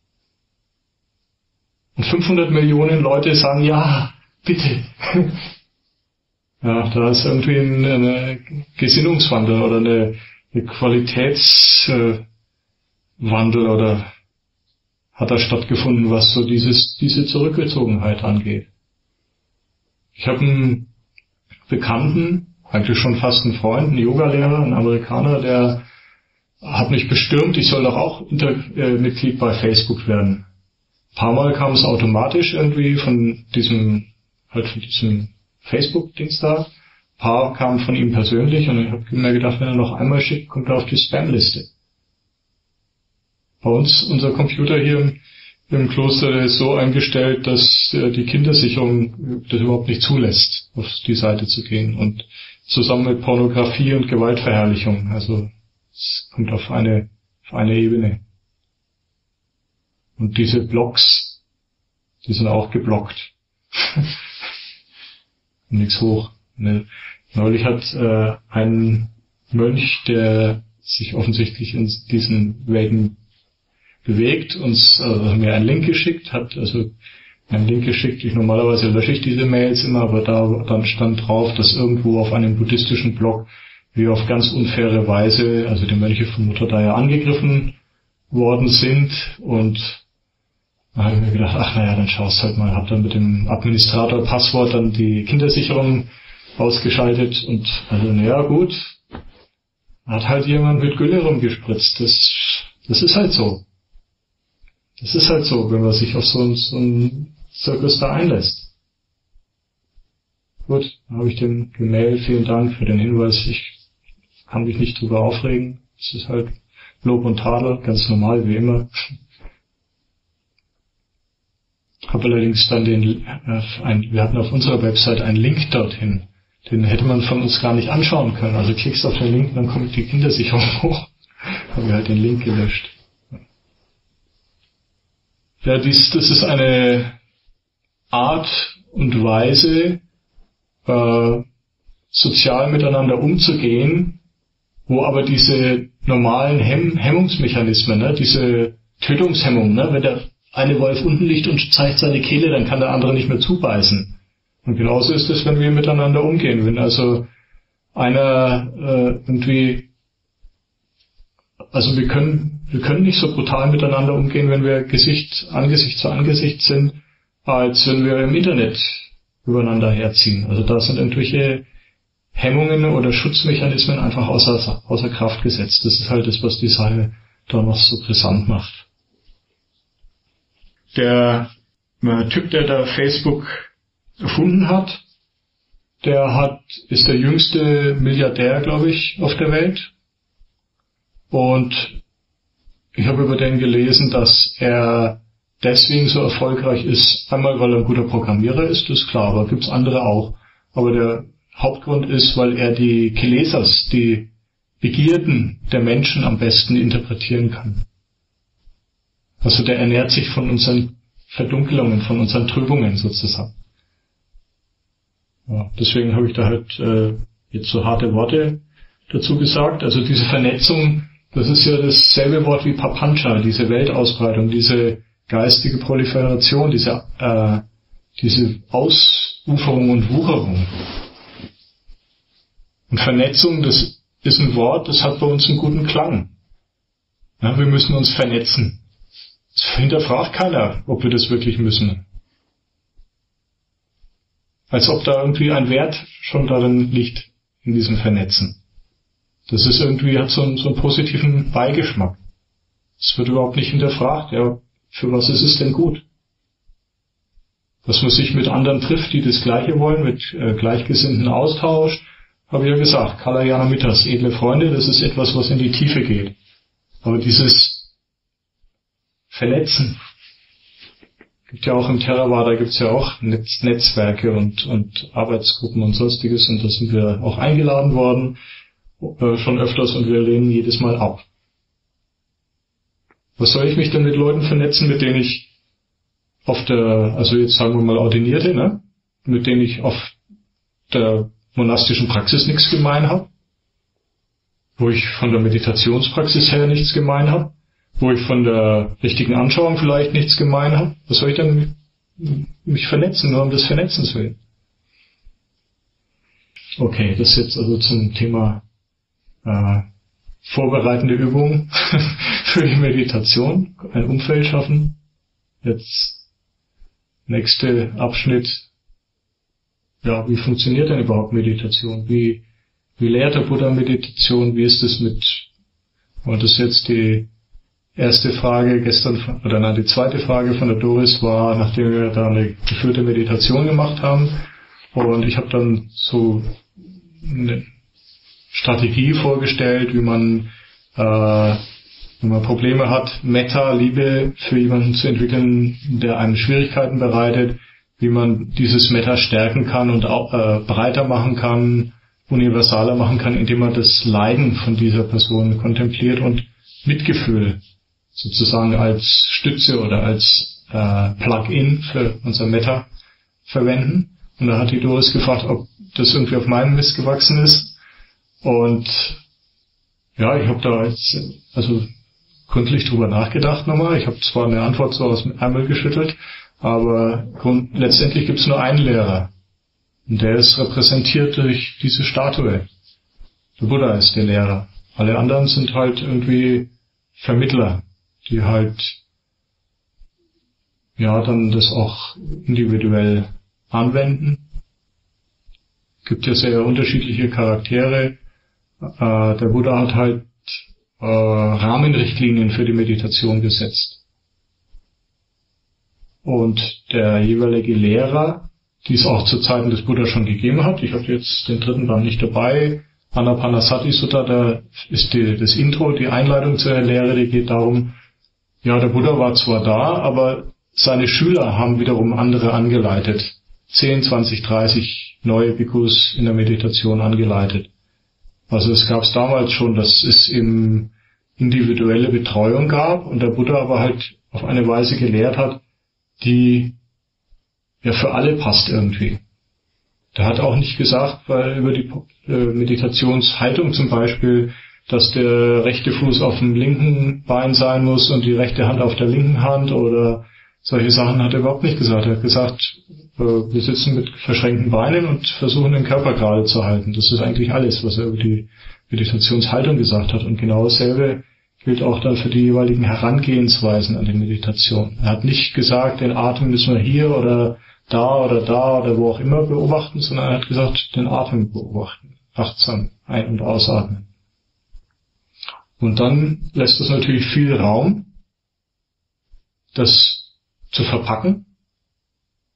Und fünfhundert Millionen Leute sagen, ja, bitte. Ja, da ist irgendwie ein, ein Gesinnungswandel oder eine, eine Qualitätswandel oder hat da stattgefunden, was so dieses diese Zurückgezogenheit angeht. Ich habe einen Bekannten, eigentlich schon fast einen Freund, einen Yogalehrer, einen Amerikaner, der hat mich bestürmt, ich soll doch auch Inter- äh, Mitglied bei Facebook werden. Ein paar Mal kam es automatisch irgendwie von diesem, halt von diesem Facebook-Dings da. Ein paar kamen von ihm persönlich und ich habe mir gedacht, wenn er noch einmal schickt, kommt er auf die Spam-Liste. Bei uns, unser Computer hier im, im Kloster ist so eingestellt, dass äh, die Kindersicherung das überhaupt nicht zulässt, auf die Seite zu gehen. Und zusammen mit Pornografie und Gewaltverherrlichung. Also es kommt auf eine, auf eine Ebene. Und diese Blogs, die sind auch geblockt. Nichts hoch. Ne? Neulich hat äh, ein Mönch, der sich offensichtlich in diesen Wegen bewegt, uns also mir einen Link geschickt, hat also einen Link geschickt. Ich normalerweise lösche ich diese Mails immer, aber da dann stand drauf, dass irgendwo auf einem buddhistischen Blog wir auf ganz unfaire Weise, also die Mönche von Mutter Daya angegriffen worden sind und da habe ich mir gedacht, ach naja, dann schaust halt mal, hab dann mit dem Administrator Passwort dann die Kindersicherung ausgeschaltet und also naja gut, hat halt jemand mit Gülle rumgespritzt. Das, das ist halt so. Das ist halt so, wenn man sich auf so einen, so einen Zirkus da einlässt. Gut, dann habe ich dem gemailt, vielen Dank für den Hinweis, ich kann mich nicht drüber aufregen. Es ist halt Lob und Tadel, ganz normal wie immer. Habe allerdings dann den, äh, ein, wir hatten auf unserer Website einen Link dorthin. Den hätte man von uns gar nicht anschauen können. Also klickst auf den Link, dann kommt die Kindersicherung hoch. Haben wir halt den Link gelöscht. Ja, dies, das ist eine Art und Weise, äh, sozial miteinander umzugehen, wo aber diese normalen Hemm- Hemmungsmechanismen, ne, diese Tötungshemmung, ne, wenn der eine Wolf unten liegt und zeigt seine Kehle, dann kann der andere nicht mehr zubeißen. Und genauso ist es, wenn wir miteinander umgehen. Wenn also einer äh, irgendwie, also wir können wir können nicht so brutal miteinander umgehen, wenn wir Gesicht Angesicht zu Angesicht sind, als wenn wir im Internet übereinander herziehen. Also da sind irgendwelche Hemmungen oder Schutzmechanismen einfach außer, außer Kraft gesetzt. Das ist halt das, was die Sache da noch so brisant macht. Der ein Typ, der da Facebook erfunden hat, der hat, ist der jüngste Milliardär, glaube ich, auf der Welt. Und ich habe über den gelesen, dass er deswegen so erfolgreich ist. Einmal, weil er ein guter Programmierer ist, das ist klar, aber gibt's andere auch. Aber der Hauptgrund ist, weil er die Kelesas, die Begierden der Menschen am besten interpretieren kann. Also der ernährt sich von unseren Verdunkelungen, von unseren Trübungen sozusagen. Ja, deswegen habe ich da halt äh, jetzt so harte Worte dazu gesagt. Also diese Vernetzung, das ist ja dasselbe Wort wie Papancha, diese Weltausbreitung, diese geistige Proliferation, diese, äh, diese Ausuferung und Wucherung. Und Vernetzung, das ist ein Wort, das hat bei uns einen guten Klang. Ja, wir müssen uns vernetzen. Das hinterfragt keiner, ob wir das wirklich müssen. Als ob da irgendwie ein Wert schon darin liegt, in diesem Vernetzen. Das ist irgendwie, hat so einen, so einen positiven Beigeschmack. Es wird überhaupt nicht hinterfragt, ja, für was ist es denn gut? Dass man sich mit anderen trifft, die das Gleiche wollen, mit äh, Gleichgesinnten austauscht, habe ich ja gesagt, Kalayana Mittas, edle Freunde, das ist etwas, was in die Tiefe geht. Aber dieses Vernetzen, gibt ja auch im Theravada, gibt's ja auch Netz, Netzwerke und, und Arbeitsgruppen und sonstiges, und da sind wir auch eingeladen worden, äh, schon öfters, und wir lehnen jedes Mal ab. Was soll ich mich denn mit Leuten vernetzen, mit denen ich auf der, also jetzt sagen wir mal Ordinierte, ne, mit denen ich auf der monastischen Praxis nichts gemein habe, wo ich von der Meditationspraxis her nichts gemein habe, wo ich von der richtigen Anschauung vielleicht nichts gemein habe? Was soll ich denn mich vernetzen, nur um des Vernetzens willen? Okay, das jetzt also zum Thema äh, vorbereitende Übung für die Meditation, ein Umfeld schaffen. Jetzt nächster Abschnitt. Ja, wie funktioniert denn überhaupt Meditation? Wie, wie lehrt der Buddha Meditation? Wie ist es mit, und das ist jetzt die erste Frage gestern, von, oder nein, die zweite Frage von der Doris war, nachdem wir da eine geführte Meditation gemacht haben, und ich habe dann so eine Strategie vorgestellt, wie man, äh, wenn man Probleme hat, Metta, Liebe für jemanden zu entwickeln, der einem Schwierigkeiten bereitet, wie man dieses Metta stärken kann und auch äh, breiter machen kann, universaler machen kann, indem man das Leiden von dieser Person kontempliert und Mitgefühl sozusagen als Stütze oder als äh, Plug-in für unser Metta verwenden. Und da hat die Doris gefragt, ob das irgendwie auf meinem Mist gewachsen ist. Und ja, ich habe da jetzt also gründlich drüber nachgedacht nochmal. Ich habe zwar eine Antwort so aus dem Ärmel geschüttelt, aber grund- letztendlich gibt es nur einen Lehrer. Und der ist repräsentiert durch diese Statue. Der Buddha ist der Lehrer. Alle anderen sind halt irgendwie Vermittler, die halt ja dann das auch individuell anwenden. Gibt ja sehr unterschiedliche Charaktere. Äh, der Buddha hat halt äh, Rahmenrichtlinien für die Meditation gesetzt. Und der jeweilige Lehrer, die es auch zu Zeiten des Buddha schon gegeben hat, ich habe jetzt den dritten Band nicht dabei, Anapanasati Sutta, da ist die, das Intro, die Einleitung zur Lehre, die geht darum, ja, der Buddha war zwar da, aber seine Schüler haben wiederum andere angeleitet. zehn, zwanzig, dreißig neue Bhikkhus in der Meditation angeleitet. Also es gab es damals schon, dass es eben individuelle Betreuung gab und der Buddha aber halt auf eine Weise gelehrt hat, die ja für alle passt irgendwie. Der hat auch nicht gesagt, weil über die äh, Meditationshaltung zum Beispiel, dass der rechte Fuß auf dem linken Bein sein muss und die rechte Hand auf der linken Hand oder solche Sachen hat er überhaupt nicht gesagt. Er hat gesagt, äh, wir sitzen mit verschränkten Beinen und versuchen den Körper gerade zu halten. Das ist eigentlich alles, was er über die Meditationshaltung gesagt hat. Und genau dasselbe gilt auch dann für die jeweiligen Herangehensweisen an die Meditation. Er hat nicht gesagt, den Atem müssen wir hier oder da oder da oder wo auch immer beobachten, sondern er hat gesagt, den Atem beobachten, achtsam ein- und ausatmen. Und dann lässt es natürlich viel Raum, das zu verpacken,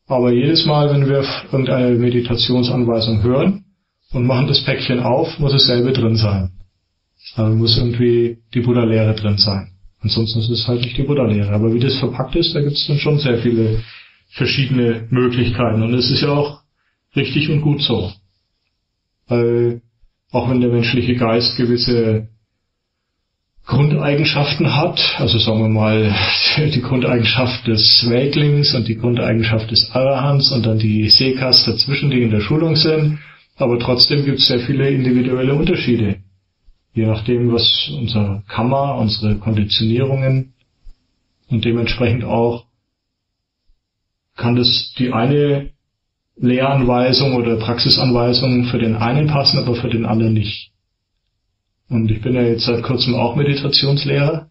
Aber jedes Mal, wenn wir irgendeine Meditationsanweisung hören und machen das Päckchen auf, muss dasselbe drin sein. Also muss irgendwie die Buddha-Lehre drin sein. Ansonsten ist es halt nicht die Buddha-Lehre. Aber wie das verpackt ist, da gibt es dann schon sehr viele verschiedene Möglichkeiten. Und es ist ja auch richtig und gut so. Weil auch wenn der menschliche Geist gewisse Grundeigenschaften hat, also sagen wir mal die Grundeigenschaft des Weltlings und die Grundeigenschaft des Arahants und dann die Sekas dazwischen, die in der Schulung sind, aber trotzdem gibt es sehr viele individuelle Unterschiede. Je nachdem, was unser Karma, unsere Konditionierungen und dementsprechend auch kann das die eine Lehranweisung oder Praxisanweisung für den einen passen, aber für den anderen nicht. Und ich bin ja jetzt seit kurzem auch Meditationslehrer.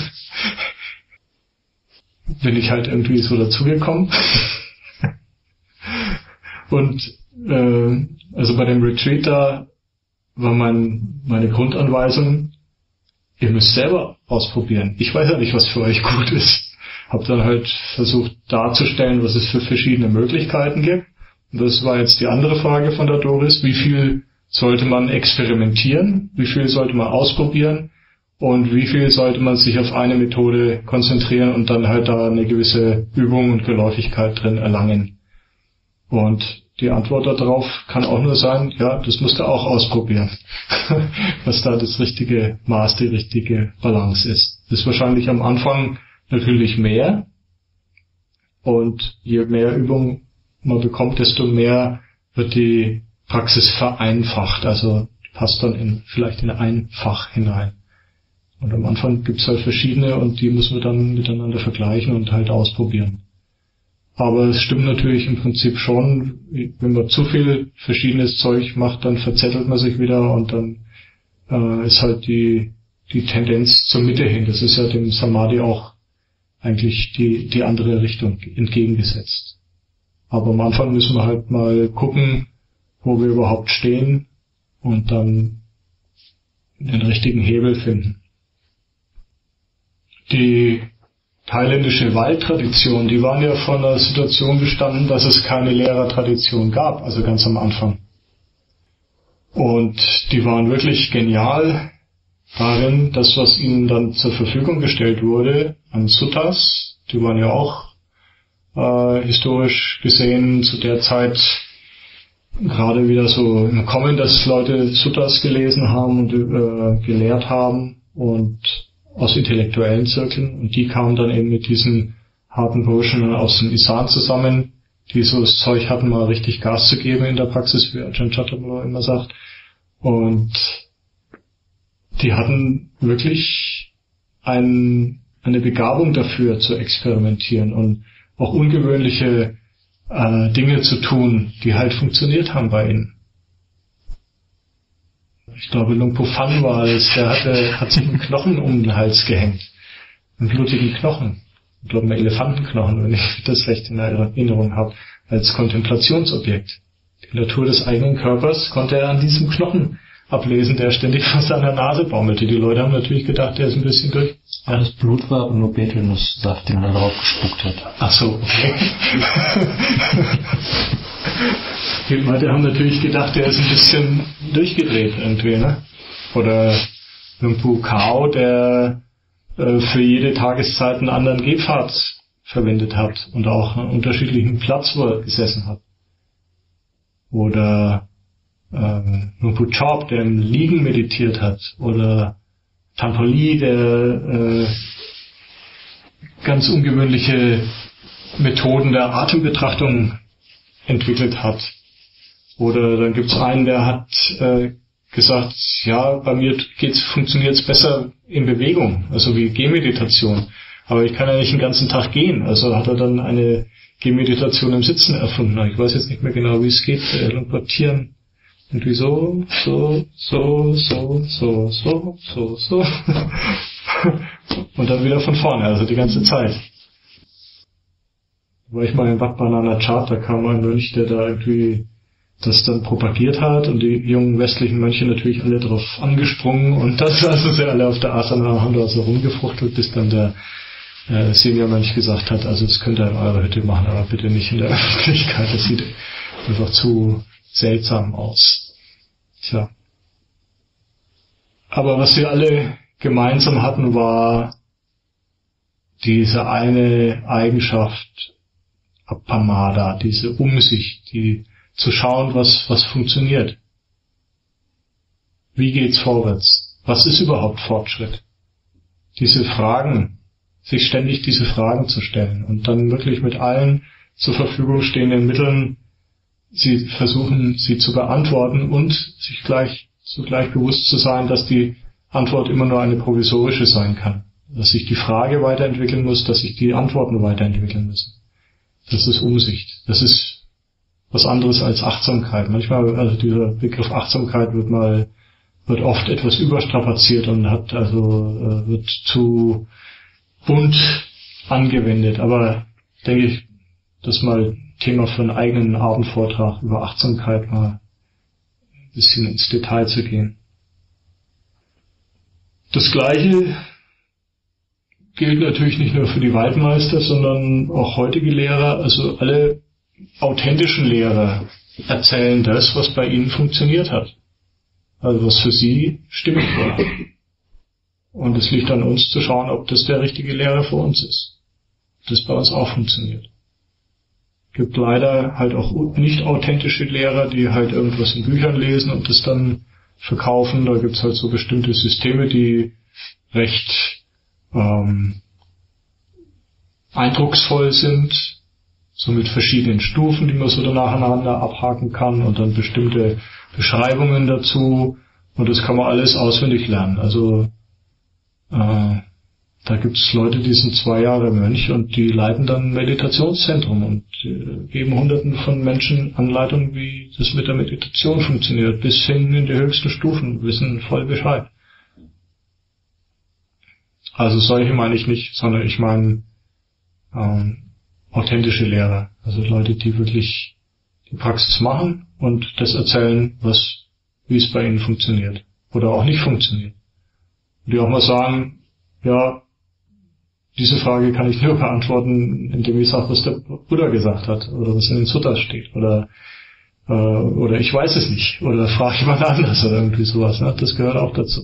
Bin ich halt irgendwie so dazugekommen. Und äh, also bei dem Retreat da war mein, meine Grundanweisung, ihr müsst selber ausprobieren. Ich weiß ja nicht, was für euch gut ist. Hab dann halt versucht darzustellen, was es für verschiedene Möglichkeiten gibt. Und das war jetzt die andere Frage von der Doris, wie viel sollte man experimentieren, wie viel sollte man ausprobieren und wie viel sollte man sich auf eine Methode konzentrieren und dann halt da eine gewisse Übung und Geläufigkeit drin erlangen. Und die Antwort darauf kann auch nur sein, ja, das musst du auch ausprobieren, was da das richtige Maß, die richtige Balance ist. Das ist wahrscheinlich am Anfang natürlich mehr und je mehr Übung man bekommt, desto mehr wird die Praxis vereinfacht, also passt dann in, vielleicht in ein Fach hinein. Und am Anfang gibt's halt verschiedene und die müssen wir dann miteinander vergleichen und halt ausprobieren. Aber es stimmt natürlich im Prinzip schon, wenn man zu viel verschiedenes Zeug macht, dann verzettelt man sich wieder und dann äh, ist halt die die Tendenz zur Mitte hin. Das ist ja dem Samadhi auch eigentlich die die andere Richtung entgegengesetzt. Aber am Anfang müssen wir halt mal gucken, wo wir überhaupt stehen und dann den richtigen Hebel finden. Die thailändische Waldtradition, die waren ja von der Situation gestanden, dass es keine Lehrertradition gab, also ganz am Anfang. Und die waren wirklich genial darin, das, was ihnen dann zur Verfügung gestellt wurde, an Suttas, die waren ja auch äh, historisch gesehen zu der Zeit gerade wieder so im Kommen, dass Leute Suttas gelesen haben und äh, gelehrt haben und aus intellektuellen Zirkeln und die kamen dann eben mit diesen harten Burschen aus dem Isan zusammen, die so das Zeug hatten, mal richtig Gas zu geben in der Praxis, wie Ajahn Chhatrapalo immer sagt. Und die hatten wirklich ein, eine Begabung dafür zu experimentieren und auch ungewöhnliche äh, Dinge zu tun, die halt funktioniert haben bei ihnen. Ich glaube, Luang Pu Fan war es, der hatte, hat sich einen Knochen um den Hals gehängt. Einen blutigen Knochen. Ich glaube, einen Elefantenknochen, wenn ich das recht in Erinnerung habe, als Kontemplationsobjekt. Die Natur des eigenen Körpers konnte er an diesem Knochen ablesen, der ständig vor seiner Nase baumelte. Die Leute haben natürlich gedacht, der ist ein bisschen durch. Ja, das Blut war aber nur Betelnusssaft, den er drauf gespuckt hat. Ach so, okay. Die Leute haben natürlich gedacht, der ist ein bisschen durchgedreht irgendwie, ne? Oder Luang Pu Khao, der äh, für jede Tageszeit einen anderen Gehpfad verwendet hat und auch einen unterschiedlichen Platz, wo er gesessen hat. Oder äh, Luang Pu Chop, der im Liegen meditiert hat. Oder Tanpo Lee, der äh, ganz ungewöhnliche Methoden der Atembetrachtung entwickelt hat. Oder dann gibt's einen, der hat äh, gesagt, ja, bei mir geht's, funktioniert's besser in Bewegung, also wie Gehmeditation. Aber ich kann ja nicht den ganzen Tag gehen. Also hat er dann eine Gehmeditation im Sitzen erfunden. Ich weiß jetzt nicht mehr genau, wie es geht. Importieren. Irgendwie so, so, so, so, so, so, so, so. Und dann wieder von vorne, also die ganze Zeit. Da war ich mal in Wat Pah Nanach Chart, da kam ein Mönch, der da irgendwie das dann propagiert hat und die jungen westlichen Mönche natürlich alle drauf angesprungen und das saßen sie alle auf der Asana, haben da so rumgefruchtelt, bis dann der äh, Seniormönch gesagt hat, also das könnt ihr in eurer Hütte machen, aber bitte nicht in der Öffentlichkeit, das sieht einfach zu seltsam aus. Tja. Aber was wir alle gemeinsam hatten, war diese eine Eigenschaft, Appamada, diese Umsicht, die zu schauen, was, was funktioniert. Wie geht's vorwärts? Was ist überhaupt Fortschritt? Diese Fragen, sich ständig diese Fragen zu stellen und dann wirklich mit allen zur Verfügung stehenden Mitteln sie versuchen, sie zu beantworten und sich gleich zugleich bewusst zu sein, dass die Antwort immer nur eine provisorische sein kann. Dass sich die Frage weiterentwickeln muss, dass sich die Antworten weiterentwickeln müssen. Das ist Umsicht. Das ist was anderes als Achtsamkeit. Manchmal, also dieser Begriff Achtsamkeit wird mal, wird oft etwas überstrapaziert und hat, also, wird zu bunt angewendet. Aber denke ich, das mal Thema für einen eigenen Abendvortrag über Achtsamkeit mal ein bisschen ins Detail zu gehen. Das Gleiche gilt natürlich nicht nur für die Waldmeister, sondern auch heutige Lehrer. Also alle authentischen Lehrer erzählen das, was bei ihnen funktioniert hat. Also was für sie stimmig war. Und es liegt an uns zu schauen, ob das der richtige Lehrer für uns ist. Das bei uns auch funktioniert. Es gibt leider halt auch nicht authentische Lehrer, die halt irgendwas in Büchern lesen und das dann verkaufen. Da gibt es halt so bestimmte Systeme, die recht ähm, eindrucksvoll sind, so mit verschiedenen Stufen, die man so nacheinander abhaken kann und dann bestimmte Beschreibungen dazu und das kann man alles auswendig lernen. Also äh, da gibt es Leute, die sind zwei Jahre Mönch und die leiten dann ein Meditationszentrum und äh, geben Hunderten von Menschen Anleitungen, wie das mit der Meditation funktioniert, bis hin in die höchsten Stufen, wissen voll Bescheid. Also solche meine ich nicht, sondern ich meine ähm, authentische Lehrer, also Leute, die wirklich die Praxis machen und das erzählen, was, wie es bei ihnen funktioniert oder auch nicht funktioniert. Und die auch mal sagen, ja, diese Frage kann ich nur beantworten, indem ich sage, was der Buddha gesagt hat oder was in den Suttas steht oder äh, oder ich weiß es nicht oder frage jemand anders oder irgendwie sowas. Ne? Das gehört auch dazu.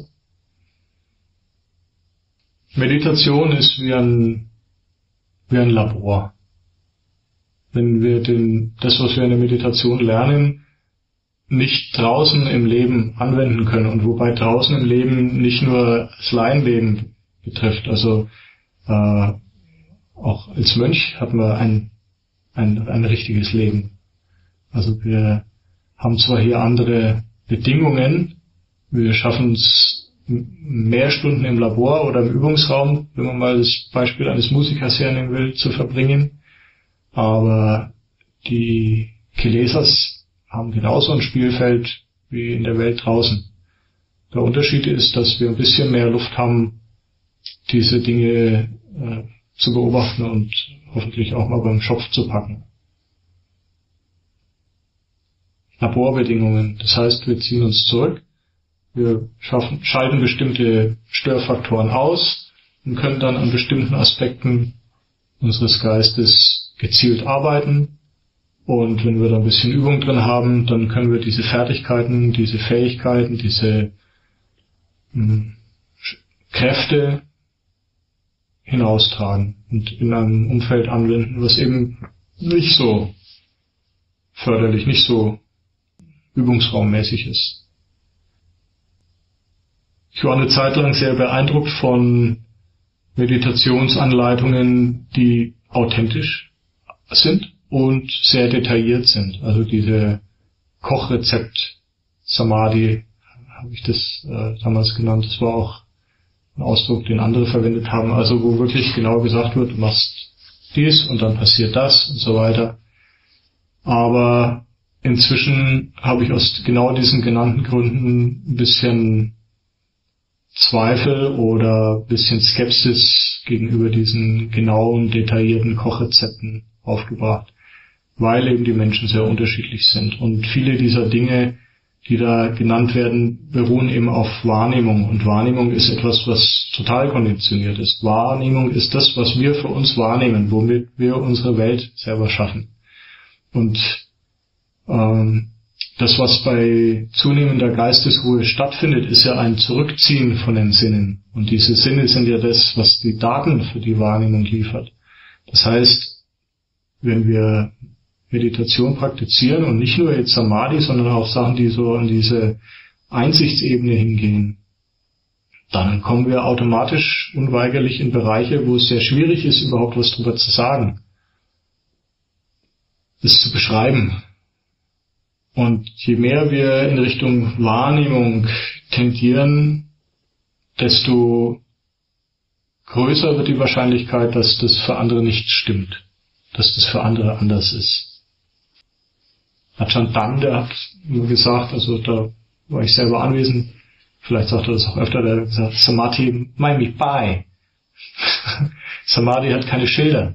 Meditation ist wie ein wie ein Labor. Wenn wir den das, was wir in der Meditation lernen, nicht draußen im Leben anwenden können und wobei draußen im Leben nicht nur das Laienleben betrifft, also äh, auch als Mönch hat man ein, ein, ein richtiges Leben. Also wir haben zwar hier andere Bedingungen, wir schaffen es mehr Stunden im Labor oder im Übungsraum, wenn man mal das Beispiel eines Musikers hernehmen will, zu verbringen, aber die Kilesas haben genauso ein Spielfeld wie in der Welt draußen. Der Unterschied ist, dass wir ein bisschen mehr Luft haben, diese Dinge äh, zu beobachten und hoffentlich auch mal beim Schopf zu packen. Laborbedingungen, das heißt, wir ziehen uns zurück, wir schaffen, schalten bestimmte Störfaktoren aus und können dann an bestimmten Aspekten unseres Geistes gezielt arbeiten. Und wenn wir da ein bisschen Übung drin haben, dann können wir diese Fertigkeiten, diese Fähigkeiten, diese mh, Kräfte hinaustragen und in einem Umfeld anwenden, was eben nicht so förderlich, nicht so übungsraummäßig ist. Ich war eine Zeit lang sehr beeindruckt von Meditationsanleitungen, die authentisch sind und sehr detailliert sind. Also diese Kochrezept Samadhi, habe ich das äh, damals genannt, das war auch ein Ausdruck, den andere verwendet haben, also wo wirklich genau gesagt wird, du machst dies und dann passiert das und so weiter. Aber inzwischen habe ich aus genau diesen genannten Gründen ein bisschen Zweifel oder ein bisschen Skepsis gegenüber diesen genauen, detaillierten Kochrezepten aufgebracht, weil eben die Menschen sehr unterschiedlich sind und viele dieser Dinge, die da genannt werden, beruhen eben auf Wahrnehmung. Und Wahrnehmung ist etwas, was total konditioniert ist. Wahrnehmung ist das, was wir für uns wahrnehmen, womit wir unsere Welt selber schaffen. Und ähm, das, was bei zunehmender Geistesruhe stattfindet, ist ja ein Zurückziehen von den Sinnen. Und diese Sinne sind ja das, was die Daten für die Wahrnehmung liefert. Das heißt, wenn wir Meditation praktizieren und nicht nur jetzt Samadhi, sondern auch Sachen, die so an diese Einsichtsebene hingehen, dann kommen wir automatisch unweigerlich in Bereiche, wo es sehr schwierig ist, überhaupt was drüber zu sagen, es zu beschreiben. Und je mehr wir in Richtung Wahrnehmung tendieren, desto größer wird die Wahrscheinlichkeit, dass das für andere nicht stimmt, dass das für andere anders ist. Ajahn Dann, der hat immer gesagt, also da war ich selber anwesend, vielleicht sagt er das auch öfter, der hat gesagt, Samadhi mai mi pai. Samadhi hat keine Schilder.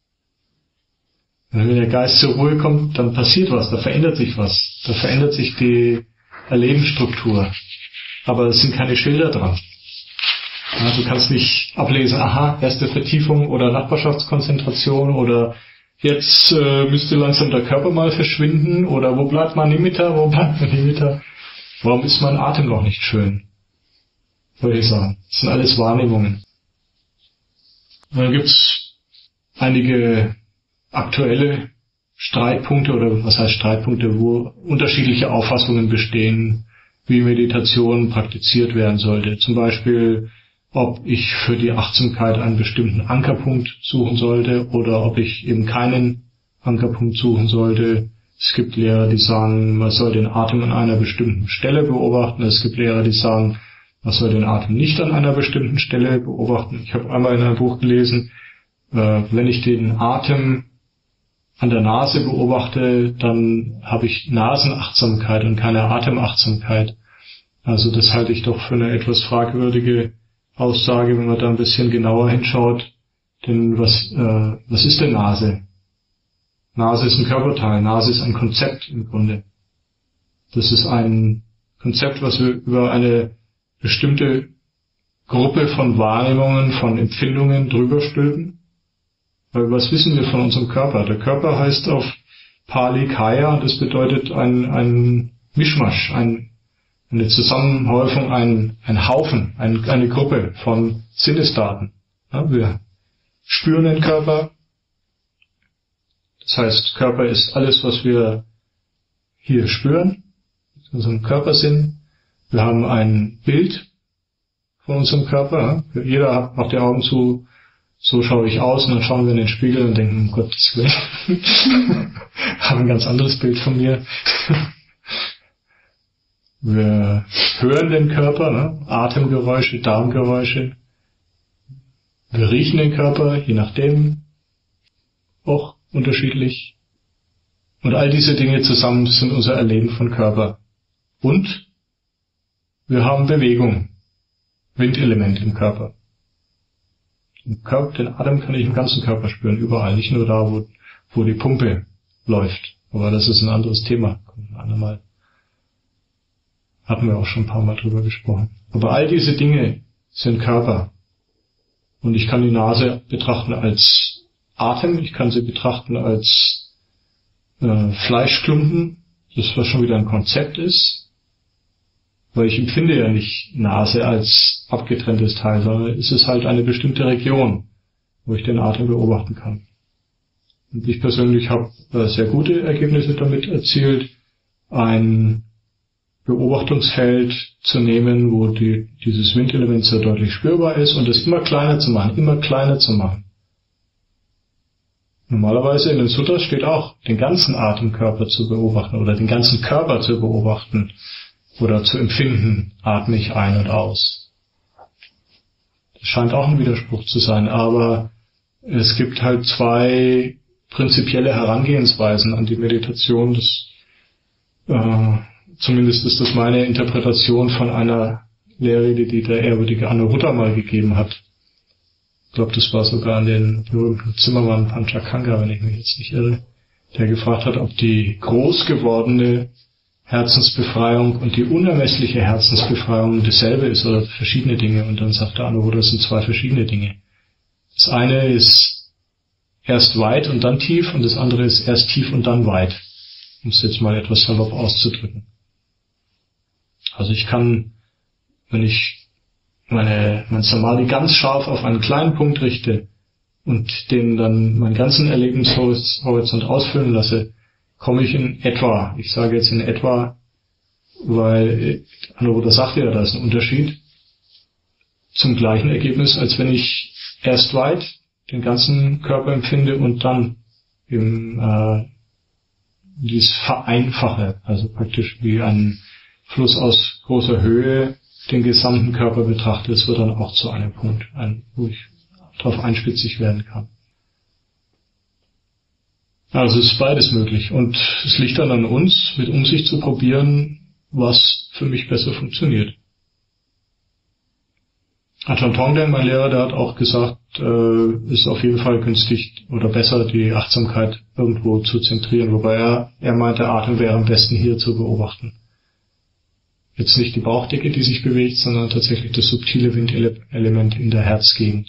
Wenn der Geist zur Ruhe kommt, dann passiert was, da verändert sich was, da verändert sich die Erlebensstruktur. Aber es sind keine Schilder dran. Ja, du kannst nicht ablesen, aha, erste Vertiefung oder Nachbarschaftskonzentration oder jetzt äh, müsste langsam der Körper mal verschwinden oder wo bleibt mein Nimitta, wo bleibt mein Nimitta? Warum ist mein Atem noch nicht schön? Würde ich sagen. Das sind alles Wahrnehmungen. Und dann gibt's einige aktuelle Streitpunkte oder was heißt Streitpunkte, wo unterschiedliche Auffassungen bestehen, wie Meditation praktiziert werden sollte. Zum Beispiel, ob ich für die Achtsamkeit einen bestimmten Ankerpunkt suchen sollte oder ob ich eben keinen Ankerpunkt suchen sollte. Es gibt Lehrer, die sagen, man soll den Atem an einer bestimmten Stelle beobachten. Es gibt Lehrer, die sagen, man soll den Atem nicht an einer bestimmten Stelle beobachten. Ich habe einmal in einem Buch gelesen, äh, wenn ich den Atem an der Nase beobachte, dann habe ich Nasenachtsamkeit und keine Atemachtsamkeit. Also das halte ich doch für eine etwas fragwürdige Aussage, wenn man da ein bisschen genauer hinschaut. Denn was, äh, was ist denn Nase? Nase ist ein Körperteil. Nase ist ein Konzept im Grunde. Das ist ein Konzept, was wir über eine bestimmte Gruppe von Wahrnehmungen, von Empfindungen drüber stülpen. Weil was wissen wir von unserem Körper? Der Körper heißt auf Pali Kaya und das bedeutet ein, ein Mischmasch, ein eine Zusammenhäufung, ein, ein Haufen, ein, eine Gruppe von Sinnesdaten. Ja, wir spüren den Körper. Das heißt, Körper ist alles, was wir hier spüren, in unserem Körpersinn. Wir haben ein Bild von unserem Körper. Ja. Jeder macht die Augen zu, so schaue ich aus, und dann schauen wir in den Spiegel und denken, um Gottes Willen, haben ein ganz anderes Bild von mir. Wir hören den Körper, ne? Atemgeräusche, Darmgeräusche. Wir riechen den Körper, je nachdem, auch unterschiedlich. Und all diese Dinge zusammen sind unser Erleben von Körper. Und wir haben Bewegung, Windelement im Körper. Den, Körper, den Atem kann ich im ganzen Körper spüren, überall, nicht nur da, wo, wo die Pumpe läuft. Aber das ist ein anderes Thema, kommt ein andermal. Hatten wir auch schon ein paar Mal drüber gesprochen. Aber all diese Dinge sind Körper. Und ich kann die Nase betrachten als Atem, ich kann sie betrachten als äh, Fleischklumpen, das was schon wieder ein Konzept ist. Weil ich empfinde ja nicht Nase als abgetrenntes Teil, sondern es ist halt eine bestimmte Region, wo ich den Atem beobachten kann. Und ich persönlich habe äh, sehr gute Ergebnisse damit erzielt, ein Beobachtungsfeld zu nehmen, wo die, dieses Windelement sehr deutlich spürbar ist und es immer kleiner zu machen, immer kleiner zu machen. Normalerweise in den Sutras steht auch, den ganzen Atemkörper zu beobachten oder den ganzen Körper zu beobachten oder zu empfinden, atme ich ein und aus. Das scheint auch ein Widerspruch zu sein, aber es gibt halt zwei prinzipielle Herangehensweisen an die Meditation. Das äh, Zumindest ist das meine Interpretation von einer Lehrrede, die der ehrwürdige Anuruddha mal gegeben hat. Ich glaube, das war sogar an den berühmten Zimmermann Panchakanga, wenn ich mich jetzt nicht irre, der gefragt hat, ob die groß gewordene Herzensbefreiung und die unermessliche Herzensbefreiung dasselbe ist oder verschiedene Dinge. Und dann sagt der Anuruddha, das sind zwei verschiedene Dinge. Das eine ist erst weit und dann tief und das andere ist erst tief und dann weit, um es jetzt mal etwas salopp auszudrücken. Also ich kann, wenn ich meine, mein Samadhi ganz scharf auf einen kleinen Punkt richte und den dann meinen ganzen Erlebenshorizont ausfüllen lasse, komme ich in etwa, ich sage jetzt in etwa, weil Anuruddha sagte ja, da ist ein Unterschied, zum gleichen Ergebnis, als wenn ich erst weit den ganzen Körper empfinde und dann im, äh, dieses Vereinfache, also praktisch wie ein Fluss aus großer Höhe den gesamten Körper betrachte. Das wird dann auch zu einem Punkt, ein, wo ich darauf einspitzig werden kann. Also es ist beides möglich und es liegt dann an uns, mit Umsicht zu probieren, was für mich besser funktioniert. Ajahn Tongden, mein Lehrer, der hat auch gesagt, äh, ist auf jeden Fall günstig oder besser, die Achtsamkeit irgendwo zu zentrieren, wobei er, er meinte, Atem wäre am besten hier zu beobachten. Jetzt nicht die Bauchdecke, die sich bewegt, sondern tatsächlich das subtile Windelement in der Herzgegend.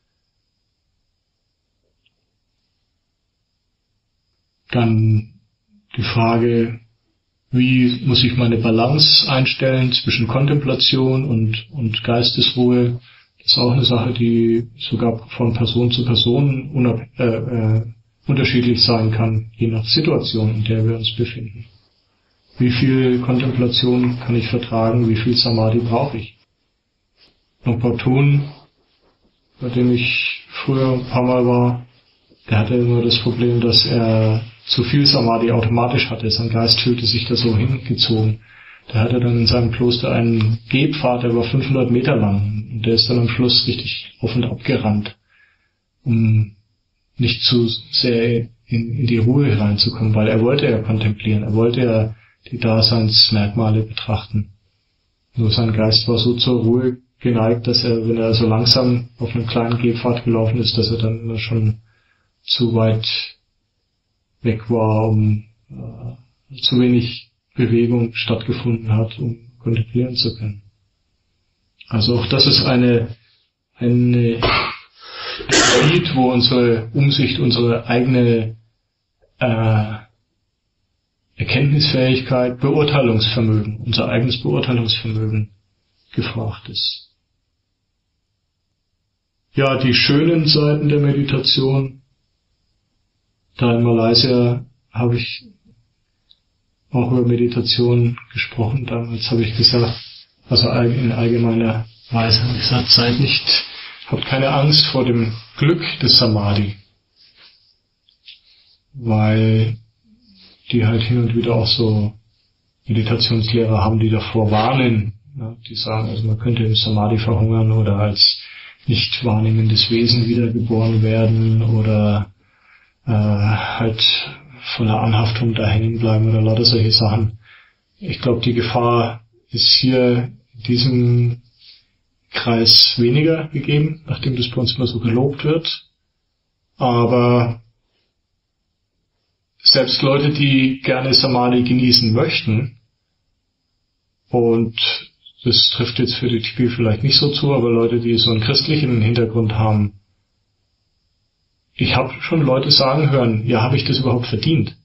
Dann die Frage, wie muss ich meine Balance einstellen zwischen Kontemplation und, und Geistesruhe? Das ist auch eine Sache, die sogar von Person zu Person unab, äh, äh, unterschiedlich sein kann, je nach Situation, in der wir uns befinden. Wie viel Kontemplation kann ich vertragen? Wie viel Samadhi brauche ich? Longpa Thun, bei dem ich früher ein paar Mal war, der hatte immer das Problem, dass er zu viel Samadhi automatisch hatte. Sein Geist fühlte sich da so hingezogen. Der hatte dann in seinem Kloster einen Gehpfad, der war fünfhundert Meter lang. Und der ist dann am Schluss richtig auf und ab gerannt, um nicht zu sehr in, in die Ruhe hineinzukommen, weil er wollte ja kontemplieren, er wollte ja die Daseinsmerkmale betrachten. Nur sein Geist war so zur Ruhe geneigt, dass er, wenn er so langsam auf einem kleinen Gehpfad gelaufen ist, dass er dann immer schon zu weit weg war, um äh, zu wenig Bewegung stattgefunden hat, um kontemplieren zu können. Also auch das ist eine, eine Gebiet, wo unsere Umsicht, unsere eigene äh, Erkenntnisfähigkeit, Beurteilungsvermögen, unser eigenes Beurteilungsvermögen gefragt ist. Ja, die schönen Seiten der Meditation. Da in Malaysia habe ich auch über Meditation gesprochen. Damals habe ich gesagt, also in allgemeiner Weise habe ich gesagt, seid nicht, habt keine Angst vor dem Glück des Samadhi. Weil die halt hin und wieder auch so Meditationslehrer haben, die davor warnen. Ja, die sagen, also man könnte im Samadhi verhungern oder als nicht wahrnehmendes Wesen wiedergeboren werden oder äh, halt voller Anhaftung da hängen bleiben oder lauter solche Sachen. Ich glaube, die Gefahr ist hier in diesem Kreis weniger gegeben, nachdem das bei uns immer so gelobt wird. Aber selbst Leute, die gerne Samadhi genießen möchten, und das trifft jetzt für die Tipi vielleicht nicht so zu, aber Leute, die so einen christlichen Hintergrund haben, ich habe schon Leute sagen hören, ja, habe ich das überhaupt verdient?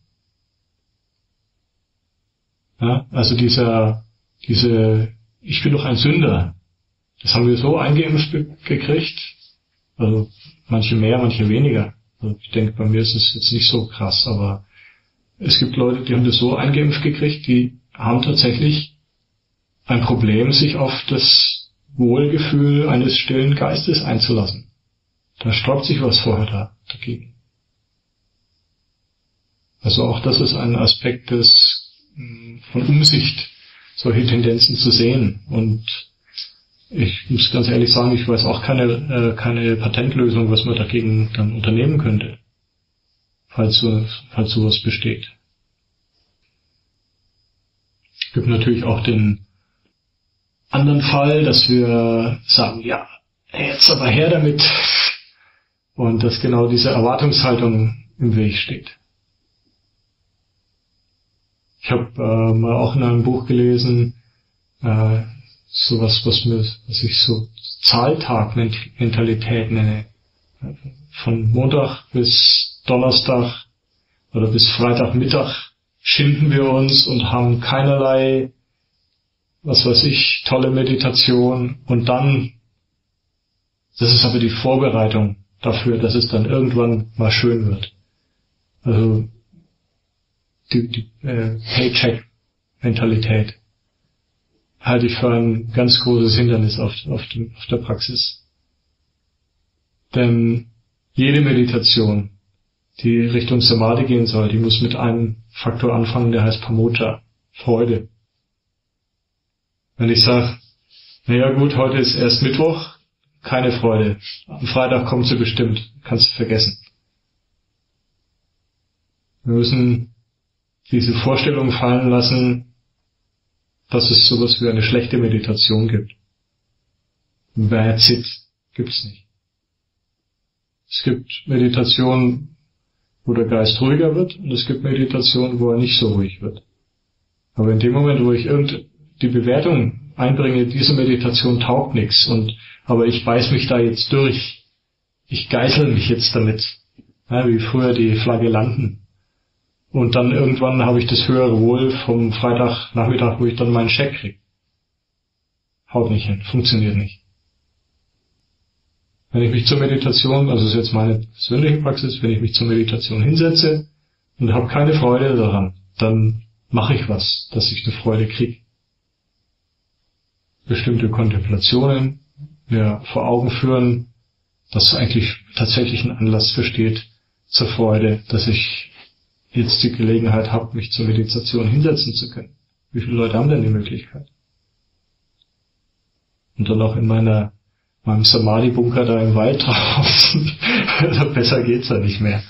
Ja, also dieser, diese, ich bin doch ein Sünder, das haben wir so eingeimpft gekriegt, also manche mehr, manche weniger. Also ich denke, bei mir ist es jetzt nicht so krass, aber es gibt Leute, die haben das so eingeimpft gekriegt, die haben tatsächlich ein Problem, sich auf das Wohlgefühl eines stillen Geistes einzulassen. Da sträubt sich was vorher da dagegen. Also auch das ist ein Aspekt des, von Umsicht, solche Tendenzen zu sehen. Und ich muss ganz ehrlich sagen, ich weiß auch keine, äh, keine Patentlösung, was man dagegen dann unternehmen könnte, falls so, falls sowas besteht. Es gibt natürlich auch den anderen Fall, dass wir sagen, ja, jetzt aber her damit, und dass genau diese Erwartungshaltung im Weg steht. Ich habe äh, mal auch in einem Buch gelesen, äh, sowas, was mir, was ich so Zahltag-Mentalität nenne. Von Montag bis Donnerstag oder bis Freitagmittag schinden wir uns und haben keinerlei, was weiß ich, tolle Meditation, und dann, das ist aber die Vorbereitung dafür, dass es dann irgendwann mal schön wird. Also die, die äh, Paycheck-Mentalität halte ich für ein ganz großes Hindernis auf, auf, dem, auf der Praxis. Denn jede Meditation, die Richtung Samadhi gehen soll, die muss mit einem Faktor anfangen, der heißt Pamoja, Freude. Wenn ich sage, naja gut, heute ist erst Mittwoch, keine Freude. Am Freitag kommt sie bestimmt, kannst du vergessen. Wir müssen diese Vorstellung fallen lassen, dass es sowas wie eine schlechte Meditation gibt. Bad Sit gibt's nicht. Es gibt Meditationen, wo der Geist ruhiger wird, und es gibt Meditationen, wo er nicht so ruhig wird. Aber in dem Moment, wo ich irgend die Bewertung einbringe, diese Meditation taugt nichts, und aber ich beiß mich da jetzt durch, ich geißel mich jetzt damit, ja, wie früher die Flagellanten. Und dann irgendwann habe ich das höhere Wohl vom Freitagnachmittag, wo ich dann meinen Scheck kriege. Haut nicht hin, funktioniert nicht. Wenn ich mich zur Meditation, also das ist jetzt meine persönliche Praxis, wenn ich mich zur Meditation hinsetze und habe keine Freude daran, dann mache ich was, dass ich eine Freude kriege. Bestimmte Kontemplationen mir vor Augen führen, dass eigentlich tatsächlich ein Anlass besteht zur Freude, dass ich jetzt die Gelegenheit habe, mich zur Meditation hinsetzen zu können. Wie viele Leute haben denn die Möglichkeit? Und dann auch in meiner meinem Samadhi-Bunker da im Wald draußen, besser geht's ja nicht mehr.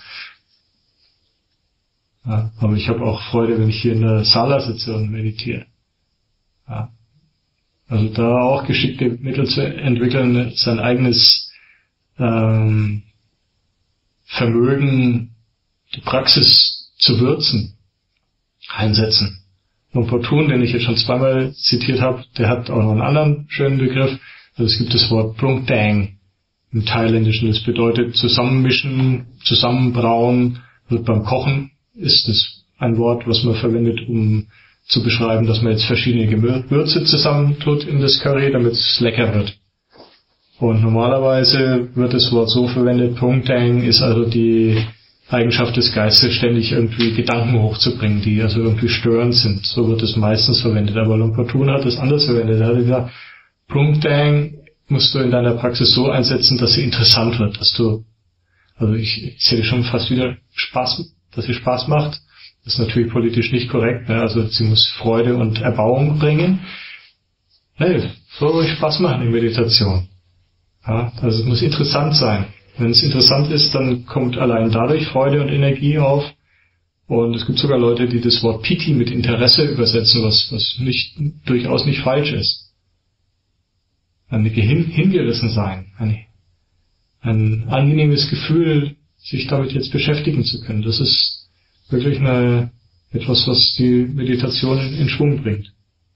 Ja, aber ich habe auch Freude, wenn ich hier in der Sala sitze und meditiere. Ja. Also da auch geschickte Mittel zu entwickeln, sein eigenes ähm, Vermögen, die Praxis zu würzen, einsetzen. Luang Por, den ich jetzt schon zweimal zitiert habe, der hat auch noch einen anderen schönen Begriff. Also es gibt das Wort Prung Tang im Thailändischen. Das bedeutet zusammenmischen, zusammenbrauen. Wird beim Kochen ist das ein Wort, was man verwendet, um zu beschreiben, dass man jetzt verschiedene Gewürze zusammentut in das Curry, damit es lecker wird. Und normalerweise wird das Wort so verwendet, Prung Tang ist also die Eigenschaft des Geistes, ständig irgendwie Gedanken hochzubringen, die also irgendwie störend sind. So wird es meistens verwendet. Aber Luang Por hat es anders verwendet. Er hat gesagt, Prung Tang musst du in deiner Praxis so einsetzen, dass sie interessant wird, dass du, also ich, ich sehe schon fast wieder Spaß, dass sie Spaß macht. Das ist natürlich politisch nicht korrekt, ne? Also sie muss Freude und Erbauung bringen. Nee, soll ruhig Spaß machen in Meditation. Ja, also es muss interessant sein. Wenn es interessant ist, dann kommt allein dadurch Freude und Energie auf. Und es gibt sogar Leute, die das Wort Piti mit Interesse übersetzen, was, was nicht, durchaus nicht falsch ist. Ein hin, hingerissen sein, ein, ein angenehmes Gefühl, sich damit jetzt beschäftigen zu können. Das ist wirklich eine, etwas, was die Meditation in, in Schwung bringt.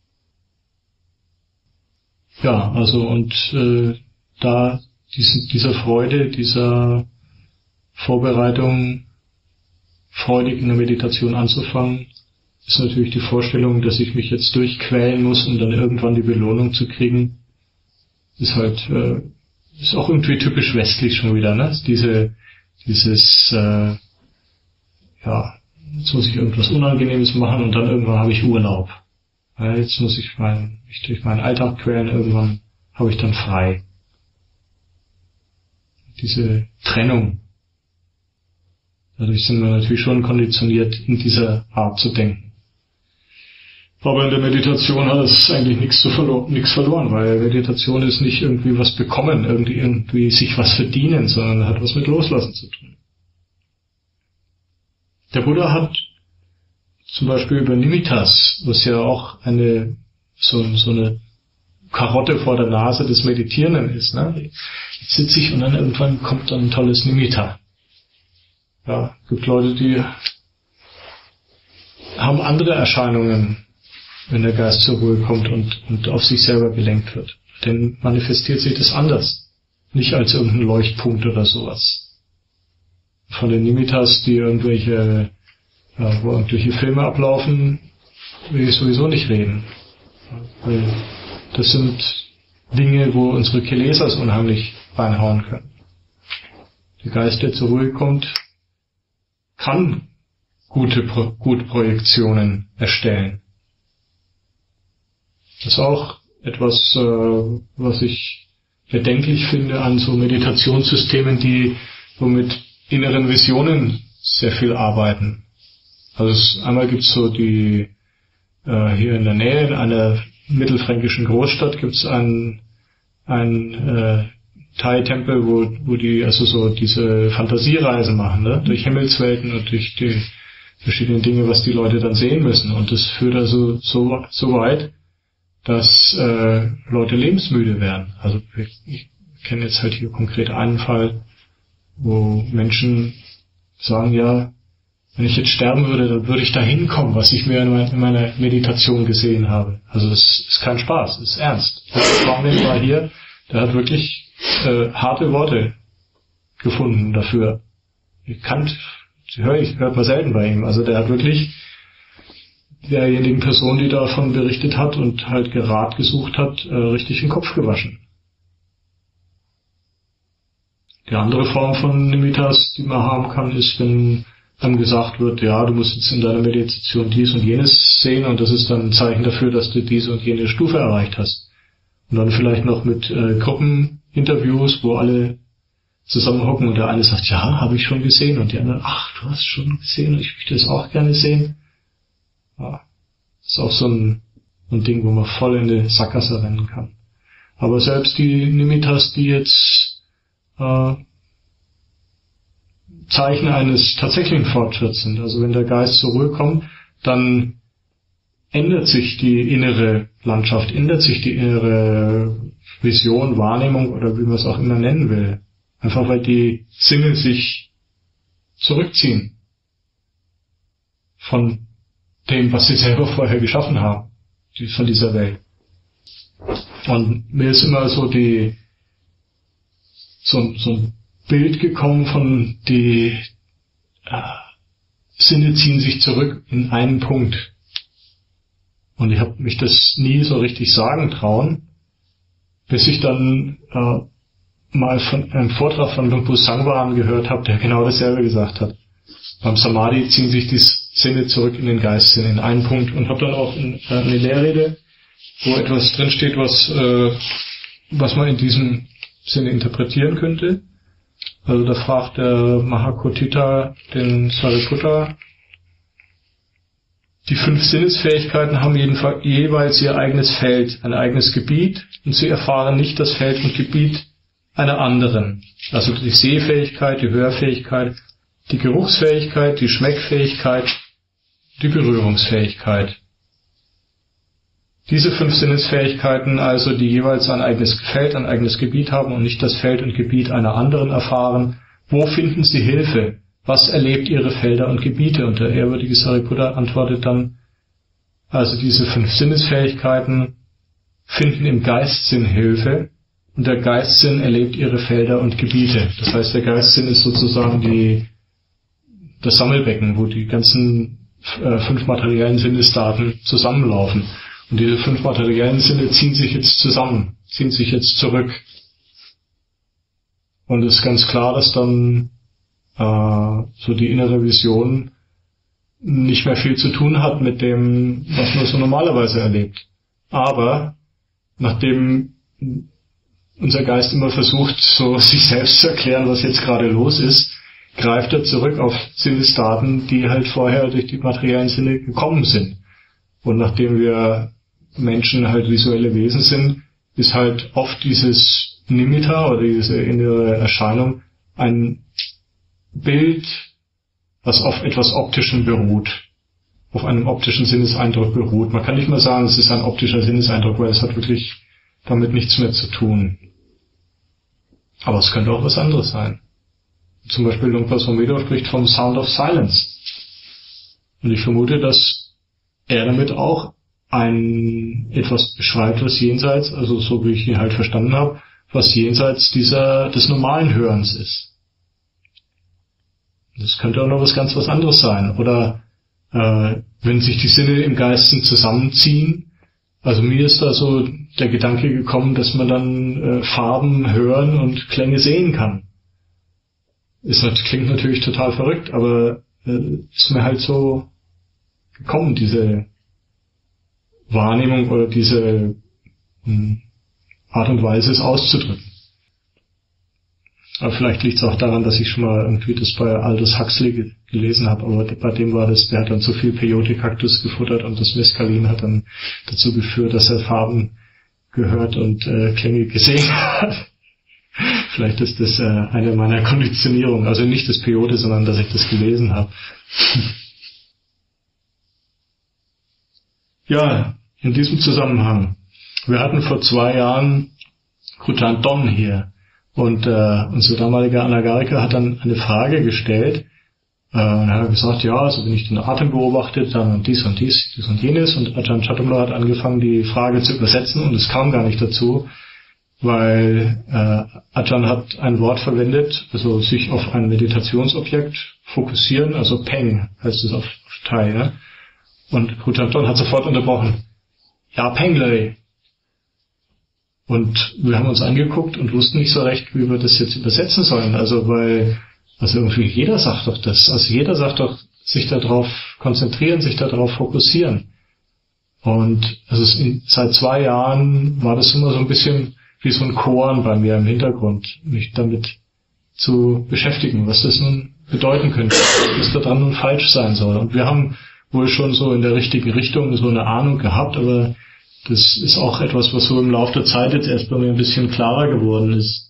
Ja, also und äh, da Diesen, dieser Freude, dieser Vorbereitung, freudig in der Meditation anzufangen, ist natürlich die Vorstellung, dass ich mich jetzt durchquälen muss, um dann irgendwann die Belohnung zu kriegen, ist halt, äh, ist auch irgendwie typisch westlich schon wieder, ne? Diese, dieses, äh, ja, jetzt muss ich irgendwas Unangenehmes machen und dann irgendwann habe ich Urlaub. Ja, jetzt muss ich mein, mich durch meinen Alltag quälen, irgendwann habe ich dann frei. Diese Trennung. Dadurch sind wir natürlich schon konditioniert, in dieser Art zu denken. Aber in der Meditation hat es eigentlich nichts, zu verlo- nichts verloren, weil Meditation ist nicht irgendwie was bekommen, irgendwie, irgendwie sich was verdienen, sondern hat was mit Loslassen zu tun. Der Buddha hat zum Beispiel über Nimittas, was ja auch eine so, so eine Karotte vor der Nase des Meditierenden ist. Ne? Jetzt sitze ich und dann irgendwann kommt dann ein tolles Nimitta. Ja, gibt Leute, die haben andere Erscheinungen, wenn der Geist zur Ruhe kommt und, und auf sich selber gelenkt wird. Dann manifestiert sich das anders. Nicht als irgendein Leuchtpunkt oder sowas. Von den Nimittas, die irgendwelche, ja, wo irgendwelche Filme ablaufen, will ich sowieso nicht reden. Weil das sind Dinge, wo unsere Kilesas unheimlich reinhauen können. Der Geist, der zur Ruhe kommt, kann gute Pro- gute Projektionen erstellen. Das ist auch etwas, äh, was ich bedenklich finde an so Meditationssystemen, die so mit inneren Visionen sehr viel arbeiten. Also es, einmal gibt's so die, äh, hier in der Nähe, in einer mittelfränkischen Großstadt gibt's einen, einen äh, Thai-Tempel, wo, wo die also so diese Fantasiereisen machen, ne? Durch Himmelswelten und durch die verschiedenen Dinge, was die Leute dann sehen müssen. Und das führt also so, so weit, dass äh, Leute lebensmüde werden. Also ich, ich kenne jetzt halt hier konkret einen Fall, wo Menschen sagen, ja, wenn ich jetzt sterben würde, dann würde ich da hinkommen, was ich mir in, mein, in meiner Meditation gesehen habe. Also das ist kein Spaß, das ist ernst. Der Swami war hier, der hat wirklich äh, harte Worte gefunden dafür. Ich kann, höre ich, hört man selten bei ihm. Also der hat wirklich derjenigen Person, die davon berichtet hat und halt Rat gesucht hat, äh, richtig den Kopf gewaschen. Die andere Form von Nimittas, die man haben kann, ist, wenn einem gesagt wird, ja, du musst jetzt in deiner Meditation dies und jenes sehen und das ist dann ein Zeichen dafür, dass du diese und jene Stufe erreicht hast. Und dann vielleicht noch mit äh, Gruppeninterviews, wo alle zusammenhocken und der eine sagt, ja, habe ich schon gesehen und die andere, ach, du hast schon gesehen und ich möchte das auch gerne sehen. Ja, das ist auch so ein, ein Ding, wo man voll in die Sackgasse rennen kann. Aber selbst die Nimittas, die jetzt äh, Zeichen eines tatsächlichen Fortschritts sind, also wenn der Geist zur Ruhe kommt, dann ändert sich die innere Landschaft, ändert sich die innere Vision, Wahrnehmung oder wie man es auch immer nennen will. Einfach weil die Sinne sich zurückziehen von dem, was sie selber vorher geschaffen haben, die, von dieser Welt. Und mir ist immer so die, so, so ein Bild gekommen von die äh, Sinne ziehen sich zurück in einen Punkt. Und ich habe mich das nie so richtig sagen trauen, bis ich dann äh, mal von einem Vortrag von Luang Pu Sangwan gehört habe, der genau dasselbe gesagt hat. Beim Samadhi ziehen sich die Sinne zurück in den Geist, in einen Punkt. Und habe dann auch in, äh, eine Lehrrede, wo etwas drinsteht, was, äh, was man in diesem Sinne interpretieren könnte. Also da fragt der Mahakotthita den Sariputta, die fünf Sinnesfähigkeiten haben jedenfalls jeweils ihr eigenes Feld, ein eigenes Gebiet, und sie erfahren nicht das Feld und Gebiet einer anderen. Also die Sehfähigkeit, die Hörfähigkeit, die Geruchsfähigkeit, die Schmeckfähigkeit, die Berührungsfähigkeit. Diese fünf Sinnesfähigkeiten also, die jeweils ein eigenes Feld, ein eigenes Gebiet haben und nicht das Feld und Gebiet einer anderen erfahren, wo finden sie Hilfe? Was erlebt ihre Felder und Gebiete? Und der ehrwürdige Sariputta antwortet dann, also diese fünf Sinnesfähigkeiten finden im Geistsinn Hilfe und der Geistsinn erlebt ihre Felder und Gebiete. Das heißt, der Geistsinn ist sozusagen die, das Sammelbecken, wo die ganzen äh, fünf materiellen Sinnesdaten zusammenlaufen. Und diese fünf materiellen Sinne ziehen sich jetzt zusammen, ziehen sich jetzt zurück. Und es ist ganz klar, dass dann äh, so die innere Vision nicht mehr viel zu tun hat mit dem, was man so normalerweise erlebt. Aber nachdem unser Geist immer versucht, so sich selbst zu erklären, was jetzt gerade los ist, greift er zurück auf Sinnesdaten, die halt vorher durch die materiellen Sinne gekommen sind. Und nachdem wir Menschen halt visuelle Wesen sind, ist halt oft dieses Nimitta oder diese innere Erscheinung ein Bild, was auf etwas Optischen beruht, auf einem optischen Sinneseindruck beruht. Man kann nicht mal sagen, es ist ein optischer Sinneseindruck, weil es hat wirklich damit nichts mehr zu tun. Aber es könnte auch was anderes sein. Zum Beispiel Luang Por Sumedho spricht vom Sound of Silence. Und ich vermute, dass er damit auch ein etwas beschreibt, was jenseits, also so wie ich ihn halt verstanden habe, was jenseits dieser des normalen Hörens ist. Das könnte auch noch was ganz was anderes sein. Oder äh, wenn sich die Sinne im Geisten zusammenziehen. Also mir ist da so der Gedanke gekommen, dass man dann äh, Farben hören und Klänge sehen kann. Ist, klingt natürlich total verrückt, aber äh, ist mir halt so gekommen, diese Wahrnehmung oder diese mh, Art und Weise, es auszudrücken. Aber vielleicht liegt es auch daran, dass ich schon mal irgendwie das bei Aldous Huxley ge- gelesen habe, aber bei dem war das, der hat dann zu viel Peyote-Kaktus gefuttert und das Mescalin hat dann dazu geführt, dass er Farben gehört und äh, Klänge gesehen hat. Vielleicht ist das äh, eine meiner Konditionierungen, also nicht das Peyote, sondern dass ich das gelesen habe. Ja, in diesem Zusammenhang. Wir hatten vor zwei Jahren Khutan Don hier. Und äh, unser damaliger Anagarika hat dann eine Frage gestellt. Äh, und er hat gesagt, ja, also wenn ich den Atem beobachte, dann dies und dies, dies und jenes. Und Ajahn Chatumbla hat angefangen, die Frage zu übersetzen und es kam gar nicht dazu, weil äh, Ajahn hat ein Wort verwendet, also sich auf ein Meditationsobjekt fokussieren, also Peng heißt es auf, auf Thai. Ne? Und Khutan Don hat sofort unterbrochen. Ja, Penglei. Und wir haben uns angeguckt und wussten nicht so recht, wie wir das jetzt übersetzen sollen. Also weil, also irgendwie jeder sagt doch das. Also jeder sagt doch, sich darauf konzentrieren, sich darauf fokussieren. Und also es in, seit zwei Jahren war das immer so ein bisschen wie so ein Korn bei mir im Hintergrund, mich damit zu beschäftigen, was das nun bedeuten könnte, was da dran nun falsch sein soll. Und wir haben wohl schon so in der richtigen Richtung so eine Ahnung gehabt, aber das ist auch etwas, was so im Laufe der Zeit jetzt erst bei mir ein bisschen klarer geworden ist.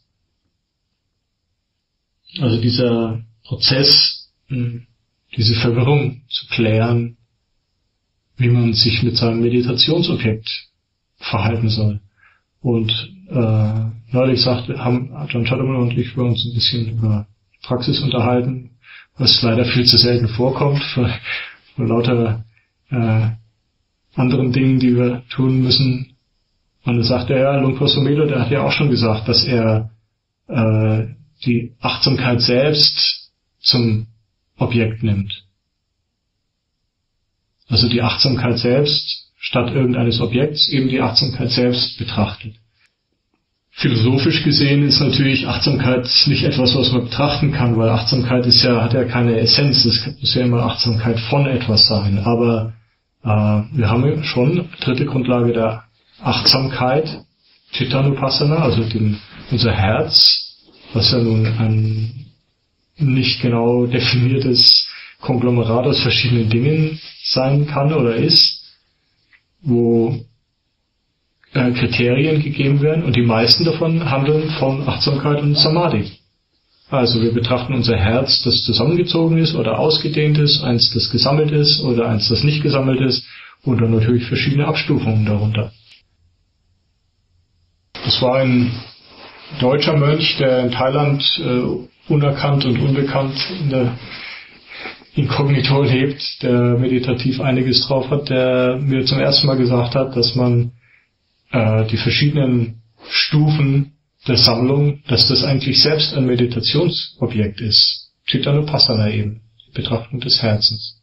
Also dieser Prozess, diese Verwirrung zu klären, wie man sich mit seinem Meditationsobjekt verhalten soll. Und äh, neulich sagte, haben Ajahn Chatumbla und ich wir uns ein bisschen über Praxis unterhalten, was leider viel zu selten vorkommt, für, für lauter äh, anderen Dingen, die wir tun müssen. Und dann sagt er, ja, Luang Por Sumedho, der hat ja auch schon gesagt, dass er äh, die Achtsamkeit selbst zum Objekt nimmt. Also die Achtsamkeit selbst, statt irgendeines Objekts, eben die Achtsamkeit selbst betrachtet. Philosophisch gesehen ist natürlich Achtsamkeit nicht etwas, was man betrachten kann, weil Achtsamkeit ist ja, hat ja keine Essenz, es muss ja immer Achtsamkeit von etwas sein. Aber wir haben schon dritte Grundlage der Achtsamkeit, Chittanupassana, also den, unser Herz, was ja nun ein nicht genau definiertes Konglomerat aus verschiedenen Dingen sein kann oder ist, wo äh, Kriterien gegeben werden und die meisten davon handeln von Achtsamkeit und Samadhi. Also wir betrachten unser Herz, das zusammengezogen ist oder ausgedehnt ist, eins, das gesammelt ist oder eins, das nicht gesammelt ist und dann natürlich verschiedene Abstufungen darunter. Das war ein deutscher Mönch, der in Thailand äh, unerkannt und unbekannt in der Inkognito lebt, der meditativ einiges drauf hat, der mir zum ersten Mal gesagt hat, dass man äh, die verschiedenen Stufen der Sammlung, dass das eigentlich selbst ein Meditationsobjekt ist. Chittanupassana eben, die Betrachtung des Herzens.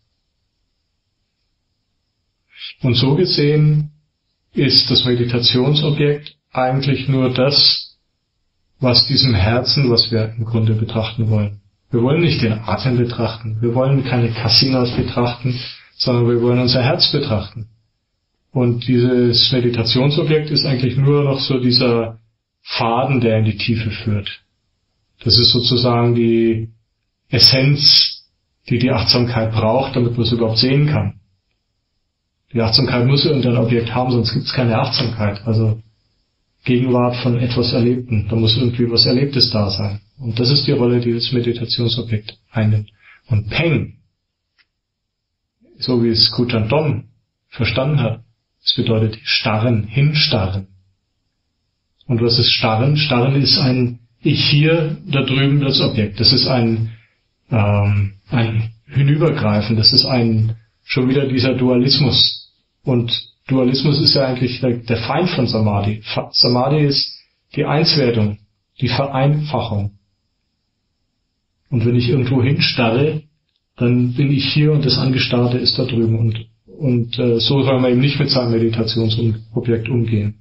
Und so gesehen ist das Meditationsobjekt eigentlich nur das, was diesem Herzen, was wir im Grunde betrachten wollen. Wir wollen nicht den Atem betrachten, wir wollen keine Kasinas betrachten, sondern wir wollen unser Herz betrachten. Und dieses Meditationsobjekt ist eigentlich nur noch so dieser Faden, der in die Tiefe führt. Das ist sozusagen die Essenz, die die Achtsamkeit braucht, damit man es überhaupt sehen kann. Die Achtsamkeit muss irgendein Objekt haben, sonst gibt es keine Achtsamkeit. Also Gegenwart von etwas Erlebten. Da muss irgendwie was Erlebtes da sein. Und das ist die Rolle, die das Meditationsobjekt einnimmt. Und Peng, so wie es Khutan Don verstanden hat, es bedeutet starren, hinstarren. Und was ist Starren? Starren ist ein Ich hier, da drüben das Objekt. Das ist ein, ähm, ein Hinübergreifen. Das ist ein, schon wieder dieser Dualismus. Und Dualismus ist ja eigentlich der, der Feind von Samadhi. Samadhi ist die Einswertung, die Vereinfachung. Und wenn ich irgendwo hinstarre, dann bin ich hier und das Angestarrte ist da drüben. Und, und äh, so soll man eben nicht mit seinem Meditationsobjekt umgehen.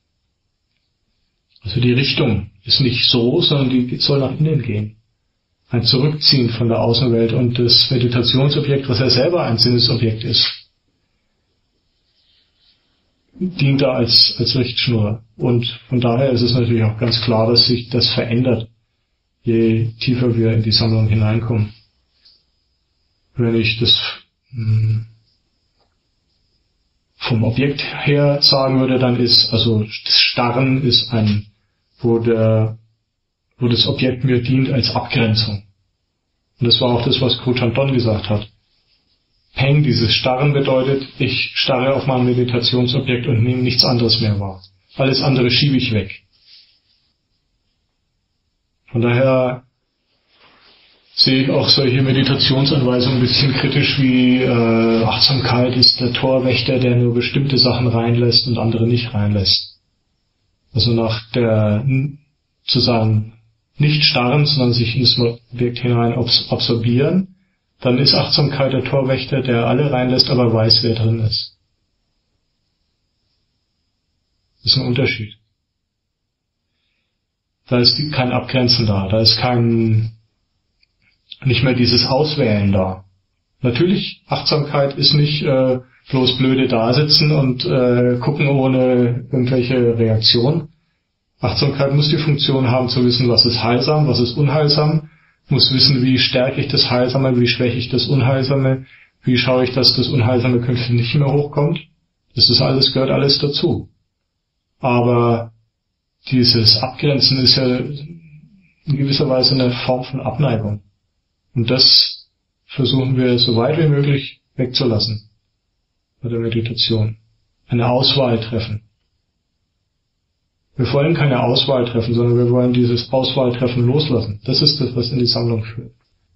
Also die Richtung ist nicht so, sondern die soll nach innen gehen. Ein Zurückziehen von der Außenwelt und das Meditationsobjekt, was ja selber ein Sinnesobjekt ist, dient da als, als Richtschnur. Und von daher ist es natürlich auch ganz klar, dass sich das verändert, je tiefer wir in die Sammlung hineinkommen. Wenn ich das mh, vom Objekt her sagen würde, dann ist, also das Starren ist ein, wo der, wo das Objekt mir dient als Abgrenzung. Und das war auch das, was Kruchan Don gesagt hat. Peng, dieses Starren bedeutet, ich starre auf mein Meditationsobjekt und nehme nichts anderes mehr wahr. Alles andere schiebe ich weg. Von daher sehe ich auch solche Meditationsanweisungen ein bisschen kritisch wie äh, Achtsamkeit ist der Torwächter, der nur bestimmte Sachen reinlässt und andere nicht reinlässt. Also nach der, zu sagen, nicht starren, sondern sich ins Objekt hinein absorbieren, dann ist Achtsamkeit der Torwächter, der alle reinlässt, aber weiß, wer drin ist. Das ist ein Unterschied. Da ist kein Abgrenzen da, da ist kein, nicht mehr dieses Auswählen da. Natürlich, Achtsamkeit ist nicht äh, bloß blöde dasitzen und äh, gucken ohne irgendwelche Reaktion. Achtsamkeit muss die Funktion haben, zu wissen, was ist heilsam, was ist unheilsam, muss wissen, wie stärke ich das Heilsame, wie schwäche ich das Unheilsame, wie schaue ich, dass das Unheilsame künftig nicht mehr hochkommt. Das ist alles, gehört alles dazu. Aber dieses Abgrenzen ist ja in gewisser Weise eine Form von Abneigung. Und das versuchen wir so weit wie möglich wegzulassen bei der Meditation. Eine Auswahl treffen. Wir wollen keine Auswahl treffen, sondern wir wollen dieses Auswahltreffen loslassen. Das ist das, was in die Sammlung führt.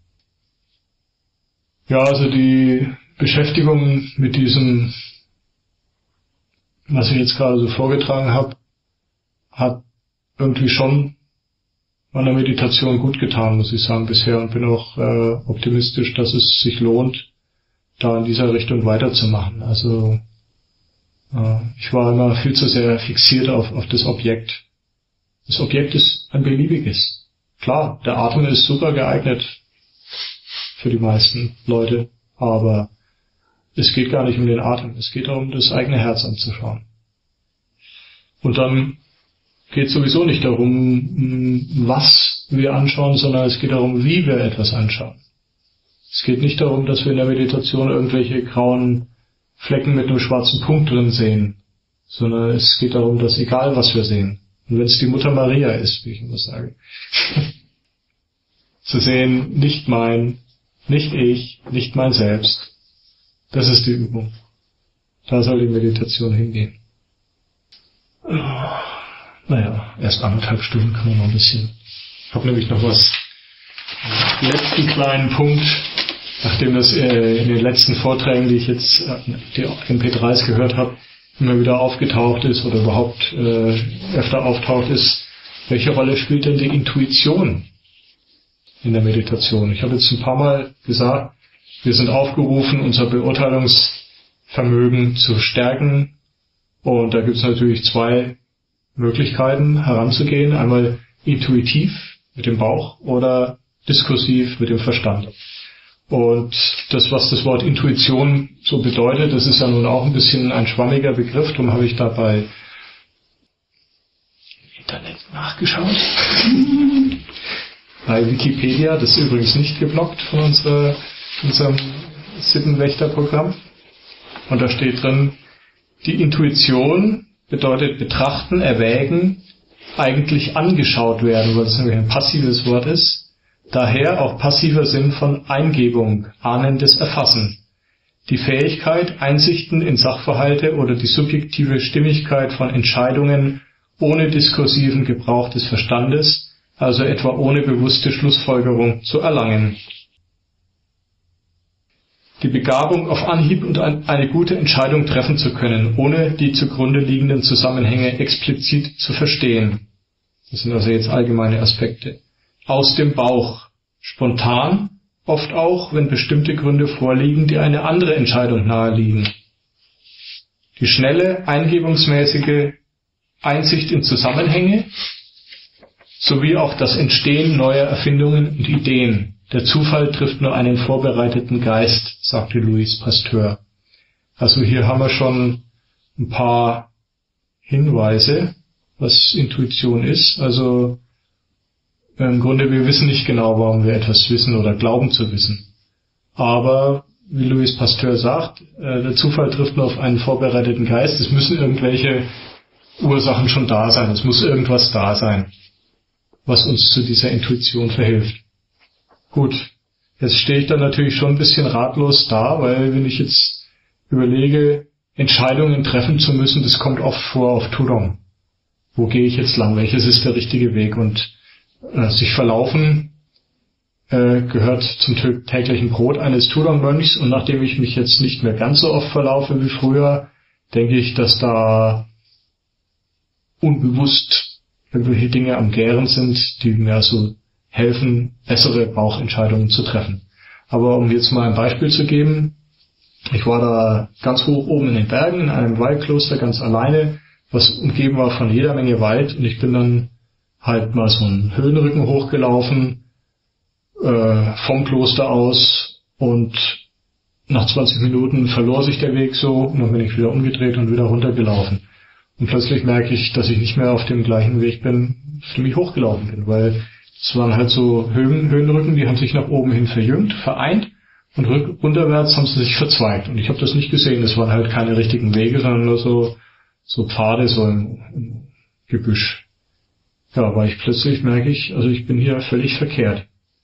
Ja, also die Beschäftigung mit diesem, was ich jetzt gerade so vorgetragen habe, hat irgendwie schon meiner Meditation gut getan, muss ich sagen, bisher, und bin auch äh, optimistisch, dass es sich lohnt, da in dieser Richtung weiterzumachen. Also äh, ich war immer viel zu sehr fixiert auf, auf das Objekt. Das Objekt ist ein beliebiges. Klar, der Atem ist super geeignet für die meisten Leute, aber es geht gar nicht um den Atem, es geht darum, das eigene Herz anzuschauen. Und dann geht sowieso nicht darum, was wir anschauen, sondern es geht darum, wie wir etwas anschauen. Es geht nicht darum, dass wir in der Meditation irgendwelche grauen Flecken mit einem schwarzen Punkt drin sehen, sondern es geht darum, dass egal was wir sehen, und wenn es die Mutter Maria ist, wie ich immer sage, zu sehen, nicht mein, nicht ich, nicht mein Selbst, das ist die Übung. Da soll die Meditation hingehen. Naja, erst anderthalb Stunden kann man noch ein bisschen. Ich habe nämlich noch was, den letzten kleinen Punkt, nachdem das äh, in den letzten Vorträgen, die ich jetzt, äh, die M P drei s gehört habe, immer wieder aufgetaucht ist oder überhaupt äh, öfter auftaucht, ist, welche Rolle spielt denn die Intuition in der Meditation? Ich habe jetzt ein paar Mal gesagt, wir sind aufgerufen, unser Beurteilungsvermögen zu stärken, und da gibt es natürlich zwei Möglichkeiten heranzugehen, einmal intuitiv mit dem Bauch oder diskursiv mit dem Verstand. Und das, was das Wort Intuition so bedeutet, das ist ja nun auch ein bisschen ein schwammiger Begriff, darum habe ich da bei Internet nachgeschaut. Bei Wikipedia, das ist übrigens nicht geblockt von unserer, unserem Sittenwächterprogramm. Und da steht drin, die Intuition bedeutet betrachten, erwägen, eigentlich angeschaut werden, weil das nämlich ein passives Wort ist. Daher auch passiver Sinn von Eingebung, ahnendes Erfassen. Die Fähigkeit, Einsichten in Sachverhalte oder die subjektive Stimmigkeit von Entscheidungen ohne diskursiven Gebrauch des Verstandes, also etwa ohne bewusste Schlussfolgerung, zu erlangen. die Begabung, auf Anhieb und eine gute Entscheidung treffen zu können, ohne die zugrunde liegenden Zusammenhänge explizit zu verstehen. Das sind also jetzt allgemeine Aspekte. Aus dem Bauch, spontan, oft auch, wenn bestimmte Gründe vorliegen, die eine andere Entscheidung naheliegen. Die schnelle, eingebungsmäßige Einsicht in Zusammenhänge, sowie auch das Entstehen neuer Erfindungen und Ideen. Der Zufall trifft nur einen vorbereiteten Geist, sagte Louis Pasteur. Also hier haben wir schon ein paar Hinweise, was Intuition ist. Also im Grunde, wir wissen nicht genau, warum wir etwas wissen oder glauben zu wissen. Aber, wie Louis Pasteur sagt, der Zufall trifft nur auf einen vorbereiteten Geist. Es müssen irgendwelche Ursachen schon da sein. Es muss irgendwas da sein, was uns zu dieser Intuition verhilft. Gut, jetzt stehe ich dann natürlich schon ein bisschen ratlos da, weil wenn ich jetzt überlege, Entscheidungen treffen zu müssen, das kommt oft vor auf Tudong. Wo gehe ich jetzt lang? Welches ist der richtige Weg? Und äh, sich verlaufen äh, gehört zum täglichen Brot eines Tudong-Mönchs. Und nachdem ich mich jetzt nicht mehr ganz so oft verlaufe wie früher, denke ich, dass da unbewusst irgendwelche Dinge am Gären sind, die mir so helfen, bessere Bauchentscheidungen zu treffen. Aber um jetzt mal ein Beispiel zu geben, ich war da ganz hoch oben in den Bergen, in einem Waldkloster ganz alleine, was umgeben war von jeder Menge Wald, und ich bin dann halt mal so einen Höhenrücken hochgelaufen, äh, vom Kloster aus, und nach zwanzig Minuten verlor sich der Weg so, und dann bin ich wieder umgedreht und wieder runtergelaufen. Und plötzlich merke ich, dass ich nicht mehr auf dem gleichen Weg bin, auf dem ich hochgelaufen bin, weil es waren halt so Höhen, Höhenrücken, die haben sich nach oben hin verjüngt, vereint, und runterwärts haben sie sich verzweigt. Und ich habe das nicht gesehen, das waren halt keine richtigen Wege, sondern nur so, so Pfade, so im, im Gebüsch. Ja, weil ich plötzlich merke ich, also ich bin hier völlig verkehrt.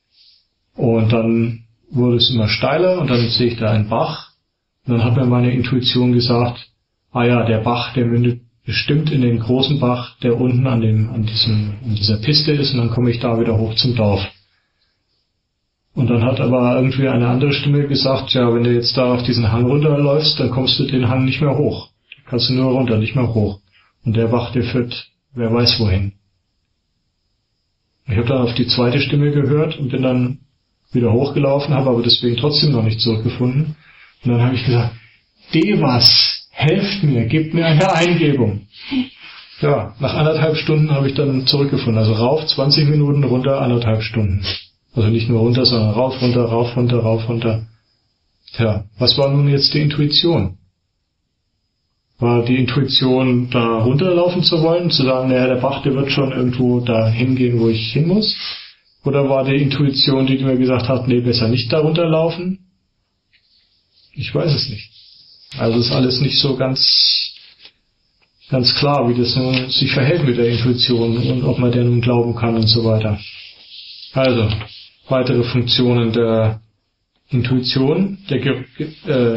Und dann wurde es immer steiler, und dann sehe ich da einen Bach, und dann hat mir meine Intuition gesagt, ah ja, der Bach, der mündet bestimmt in den großen Bach, der unten an dem, an diesem, an dieser Piste ist, und dann komme ich da wieder hoch zum Dorf. Und dann hat aber irgendwie eine andere Stimme gesagt, ja, wenn du jetzt da auf diesen Hang runterläufst, dann kommst du den Hang nicht mehr hoch. Da kannst du nur runter, nicht mehr hoch. Und der Bach, der führt, wer weiß wohin. Ich habe dann auf die zweite Stimme gehört und bin dann wieder hochgelaufen, habe aber deswegen trotzdem noch nicht zurückgefunden. Und dann habe ich gesagt, Devas, helft mir, gebt mir eine Eingebung. Ja, nach anderthalb Stunden habe ich dann zurückgefunden. Also rauf zwanzig Minuten, runter anderthalb Stunden. Also nicht nur runter, sondern rauf, runter, rauf, runter, rauf, runter. Tja, was war nun jetzt die Intuition? War die Intuition, da runterlaufen zu wollen, zu sagen, naja, der Bach, der wird schon irgendwo da hingehen, wo ich hin muss? Oder war die Intuition, die mir gesagt hat, nee, besser nicht da runterlaufen? Ich weiß es nicht. Also ist alles nicht so ganz, ganz klar, wie das nun sich verhält mit der Intuition und ob man der nun glauben kann und so weiter. Also, weitere Funktionen der Intuition, der Ge- äh,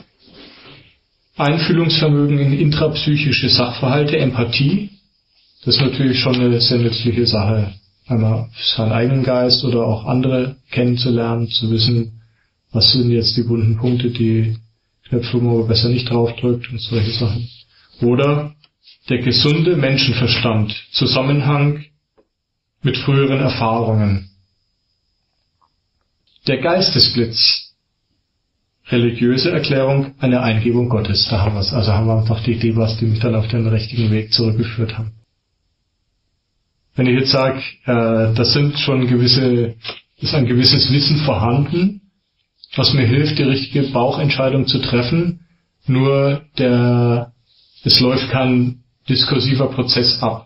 Einfühlungsvermögen in intrapsychische Sachverhalte, Empathie, das ist natürlich schon eine sehr nützliche Sache, einmal für seinen eigenen Geist oder auch andere kennenzulernen, zu wissen, was sind jetzt die wunden Punkte, die Knöpfe, wo man besser nicht draufdrückt und solche Sachen. Oder der gesunde Menschenverstand, Zusammenhang mit früheren Erfahrungen. Der Geistesblitz, religiöse Erklärung einer Eingebung Gottes. Da haben wir es. Also haben wir doch die Devas, die mich dann auf den richtigen Weg zurückgeführt haben. Wenn ich jetzt sage, äh, das sind schon gewisse, ist ein gewisses Wissen vorhanden, was mir hilft, die richtige Bauchentscheidung zu treffen, nur der, es läuft kein diskursiver Prozess ab.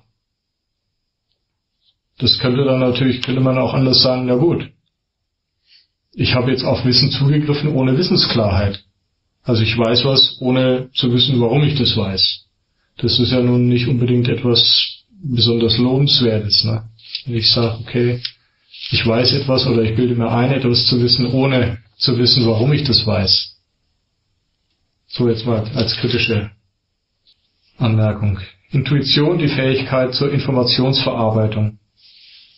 Das könnte dann natürlich, könnte man auch anders sagen, na gut, ich habe jetzt auf Wissen zugegriffen ohne Wissensklarheit. Also ich weiß was, ohne zu wissen, warum ich das weiß. Das ist ja nun nicht unbedingt etwas besonders Lobenswertes, ne? Wenn ich sage, okay, ich weiß etwas oder ich bilde mir ein, etwas zu wissen, ohne zu wissen, warum ich das weiß. So, jetzt mal als kritische Anmerkung. Intuition, die Fähigkeit zur Informationsverarbeitung.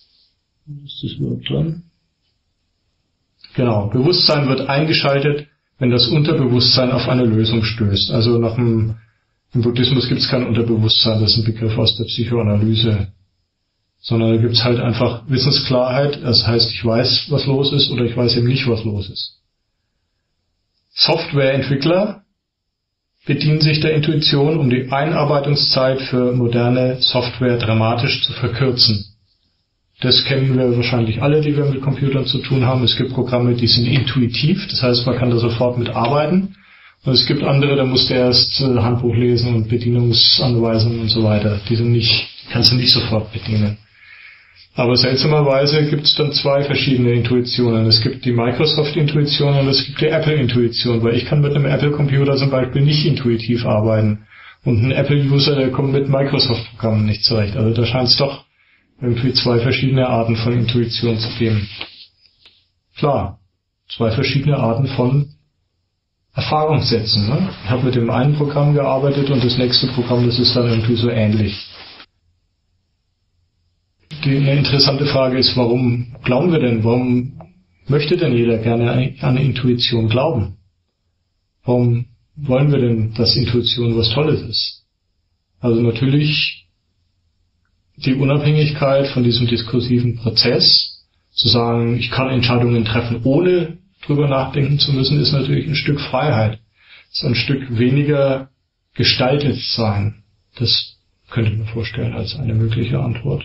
Ist das überhaupt dran? Genau. Bewusstsein wird eingeschaltet, wenn das Unterbewusstsein auf eine Lösung stößt. Also nach dem, im Buddhismus gibt es kein Unterbewusstsein, das ist ein Begriff aus der Psychoanalyse. Sondern da gibt es halt einfach Wissensklarheit, das heißt, ich weiß, was los ist, oder ich weiß eben nicht, was los ist. Softwareentwickler bedienen sich der Intuition, um die Einarbeitungszeit für moderne Software dramatisch zu verkürzen. Das kennen wir wahrscheinlich alle, die wir mit Computern zu tun haben. Es gibt Programme, die sind intuitiv, das heißt, man kann da sofort mit arbeiten. Und es gibt andere, da musst du erst Handbuch lesen und Bedienungsanweisungen und so weiter. Die sind nicht, kannst du nicht sofort bedienen. Aber seltsamerweise gibt es dann zwei verschiedene Intuitionen. Es gibt die Microsoft-Intuition und es gibt die Apple-Intuition, weil ich kann mit einem Apple-Computer zum Beispiel nicht intuitiv arbeiten. Und ein Apple-User, der kommt mit Microsoft-Programmen nicht zurecht. Also da scheint es doch irgendwie zwei verschiedene Arten von Intuition zu geben. Klar, zwei verschiedene Arten von Erfahrungssätzen. Ne? Ich habe mit dem einen Programm gearbeitet und das nächste Programm, das ist dann irgendwie so ähnlich. Die, eine interessante Frage ist, warum glauben wir denn? Warum möchte denn jeder gerne an Intuition glauben? Warum wollen wir denn, dass Intuition was Tolles ist? Also natürlich die Unabhängigkeit von diesem diskursiven Prozess, zu sagen, ich kann Entscheidungen treffen, ohne drüber nachdenken zu müssen, ist natürlich ein Stück Freiheit. Das ist ein Stück weniger gestaltet sein. Das könnte ich mir vorstellen als eine mögliche Antwort.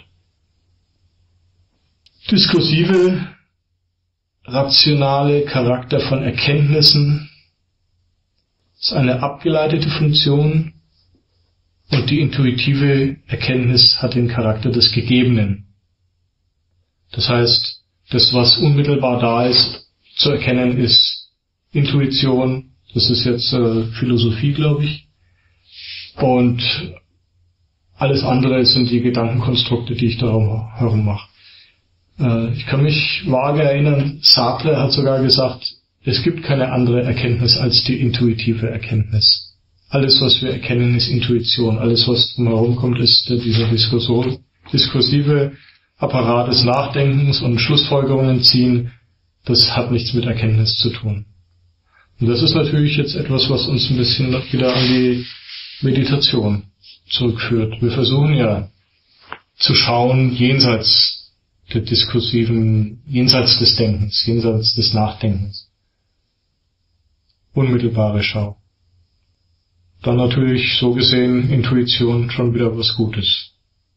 Diskursive, rationale Charakter von Erkenntnissen ist eine abgeleitete Funktion und die intuitive Erkenntnis hat den Charakter des Gegebenen. Das heißt, das, was unmittelbar da ist, zu erkennen, ist Intuition. Das ist jetzt äh, Philosophie, glaube ich. Und alles andere sind die Gedankenkonstrukte, die ich darum herum mache. Ich kann mich vage erinnern, Sartre hat sogar gesagt, es gibt keine andere Erkenntnis als die intuitive Erkenntnis. Alles, was wir erkennen, ist Intuition. Alles, was drumherum kommt, ist dieser diskursive Apparat des Nachdenkens und Schlussfolgerungen ziehen. Das hat nichts mit Erkenntnis zu tun. Und das ist natürlich jetzt etwas, was uns ein bisschen wieder an die Meditation zurückführt. Wir versuchen ja zu schauen, jenseits der diskursiven, jenseits des Denkens, jenseits des Nachdenkens. Unmittelbare Schau. Dann natürlich so gesehen Intuition schon wieder was Gutes.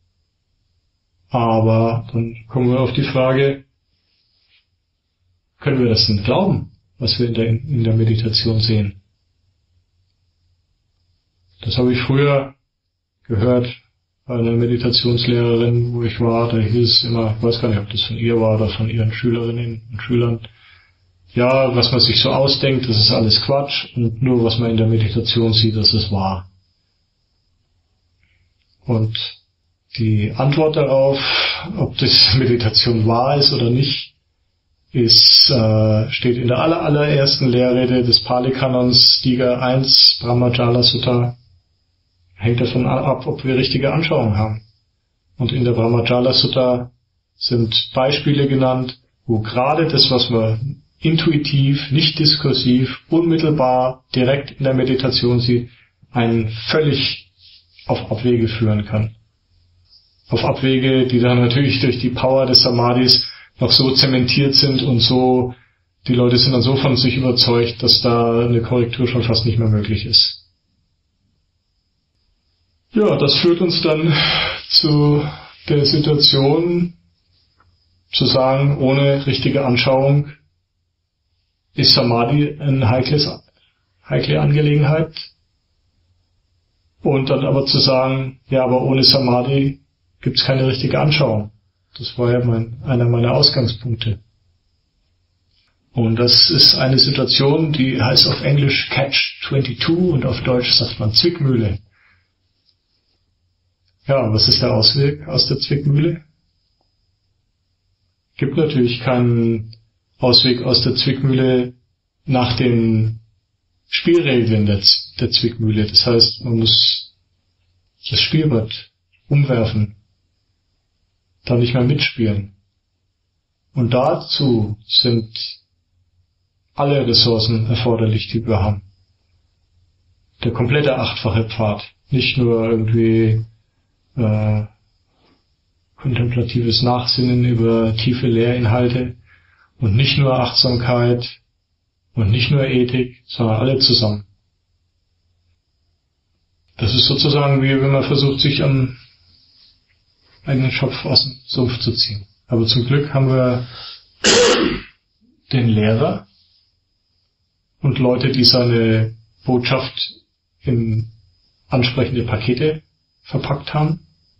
Aber dann kommen wir auf die Frage, können wir das denn glauben, was wir in der, in der Meditation sehen? Das habe ich früher gehört bei einer Meditationslehrerin, wo ich war, da hieß es immer, ich weiß gar nicht, ob das von ihr war oder von ihren Schülerinnen und Schülern, ja, was man sich so ausdenkt, das ist alles Quatsch und nur was man in der Meditation sieht, das ist wahr. Und die Antwort darauf, ob das Meditation wahr ist oder nicht, ist, äh, steht in der aller, allerersten Lehrrede des Pali-Kanons, Diga eins, Brahmajala Sutta. Hängt davon ab, ob wir richtige Anschauung haben. Und in der Brahmajala Sutta sind Beispiele genannt, wo gerade das, was man intuitiv, nicht diskursiv, unmittelbar, direkt in der Meditation sieht, einen völlig auf Abwege führen kann. Auf Abwege, die dann natürlich durch die Power des Samadhis noch so zementiert sind und so, die Leute sind dann so von sich überzeugt, dass da eine Korrektur schon fast nicht mehr möglich ist. Ja, das führt uns dann zu der Situation, zu sagen, ohne richtige Anschauung ist Samadhi eine heikles, heikle Angelegenheit. Und dann aber zu sagen, ja, aber ohne Samadhi gibt es keine richtige Anschauung. Das war ja mein, einer meiner Ausgangspunkte. Und das ist eine Situation, die heißt auf Englisch Catch zweiundzwanzig und auf Deutsch sagt man Zwickmühle. Ja, was ist der Ausweg aus der Zwickmühle? Gibt natürlich keinen Ausweg aus der Zwickmühle nach den Spielregeln der, der Zwickmühle. Das heißt, man muss das Spielbrett umwerfen, da nicht mehr mitspielen. Und dazu sind alle Ressourcen erforderlich, die wir haben. Der komplette achtfache Pfad. Nicht nur irgendwie äh, kontemplatives Nachsinnen über tiefe Lehrinhalte und nicht nur Achtsamkeit und nicht nur Ethik, sondern alle zusammen. Das ist sozusagen wie wenn man versucht, sich am eigenen Schopf aus dem Sumpf zu ziehen. Aber zum Glück haben wir den Lehrer und Leute, die seine Botschaft in ansprechende Pakete verpackt haben,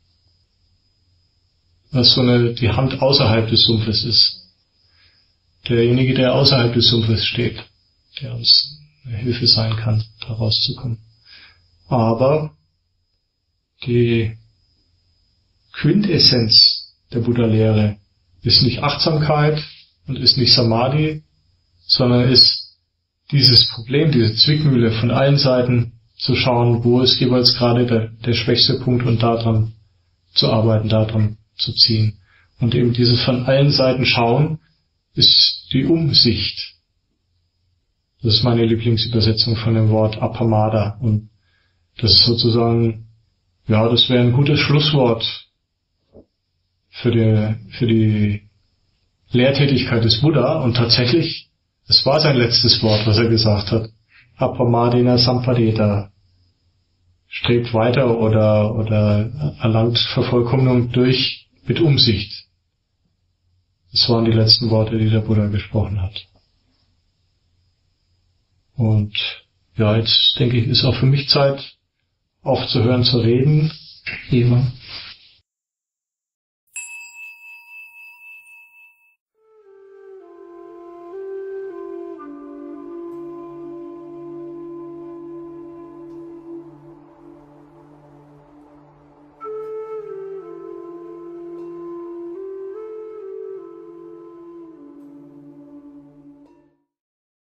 was so eine, die Hand außerhalb des Sumpfes ist. Derjenige, der außerhalb des Sumpfes steht, der uns eine Hilfe sein kann, da rauszukommen. Aber die Quintessenz der Buddha-Lehre ist nicht Achtsamkeit und ist nicht Samadhi, sondern ist dieses Problem, diese Zwickmühle von allen Seiten zu schauen, wo ist jeweils gerade der, der schwächste Punkt und daran zu arbeiten, daran zu ziehen. Und eben dieses von allen Seiten schauen ist die Umsicht. Das ist meine Lieblingsübersetzung von dem Wort Appamada. Und das ist sozusagen, ja, das wäre ein gutes Schlusswort für die, für die Lehrtätigkeit des Buddha. Und tatsächlich, es war sein letztes Wort, was er gesagt hat. Appamadena Sampadeta. Strebt weiter oder, oder erlangt Vervollkommnung durch mit Umsicht. Das waren die letzten Worte, die der Buddha gesprochen hat. Und ja, jetzt denke ich, ist auch für mich Zeit, aufzuhören zu reden. Eva.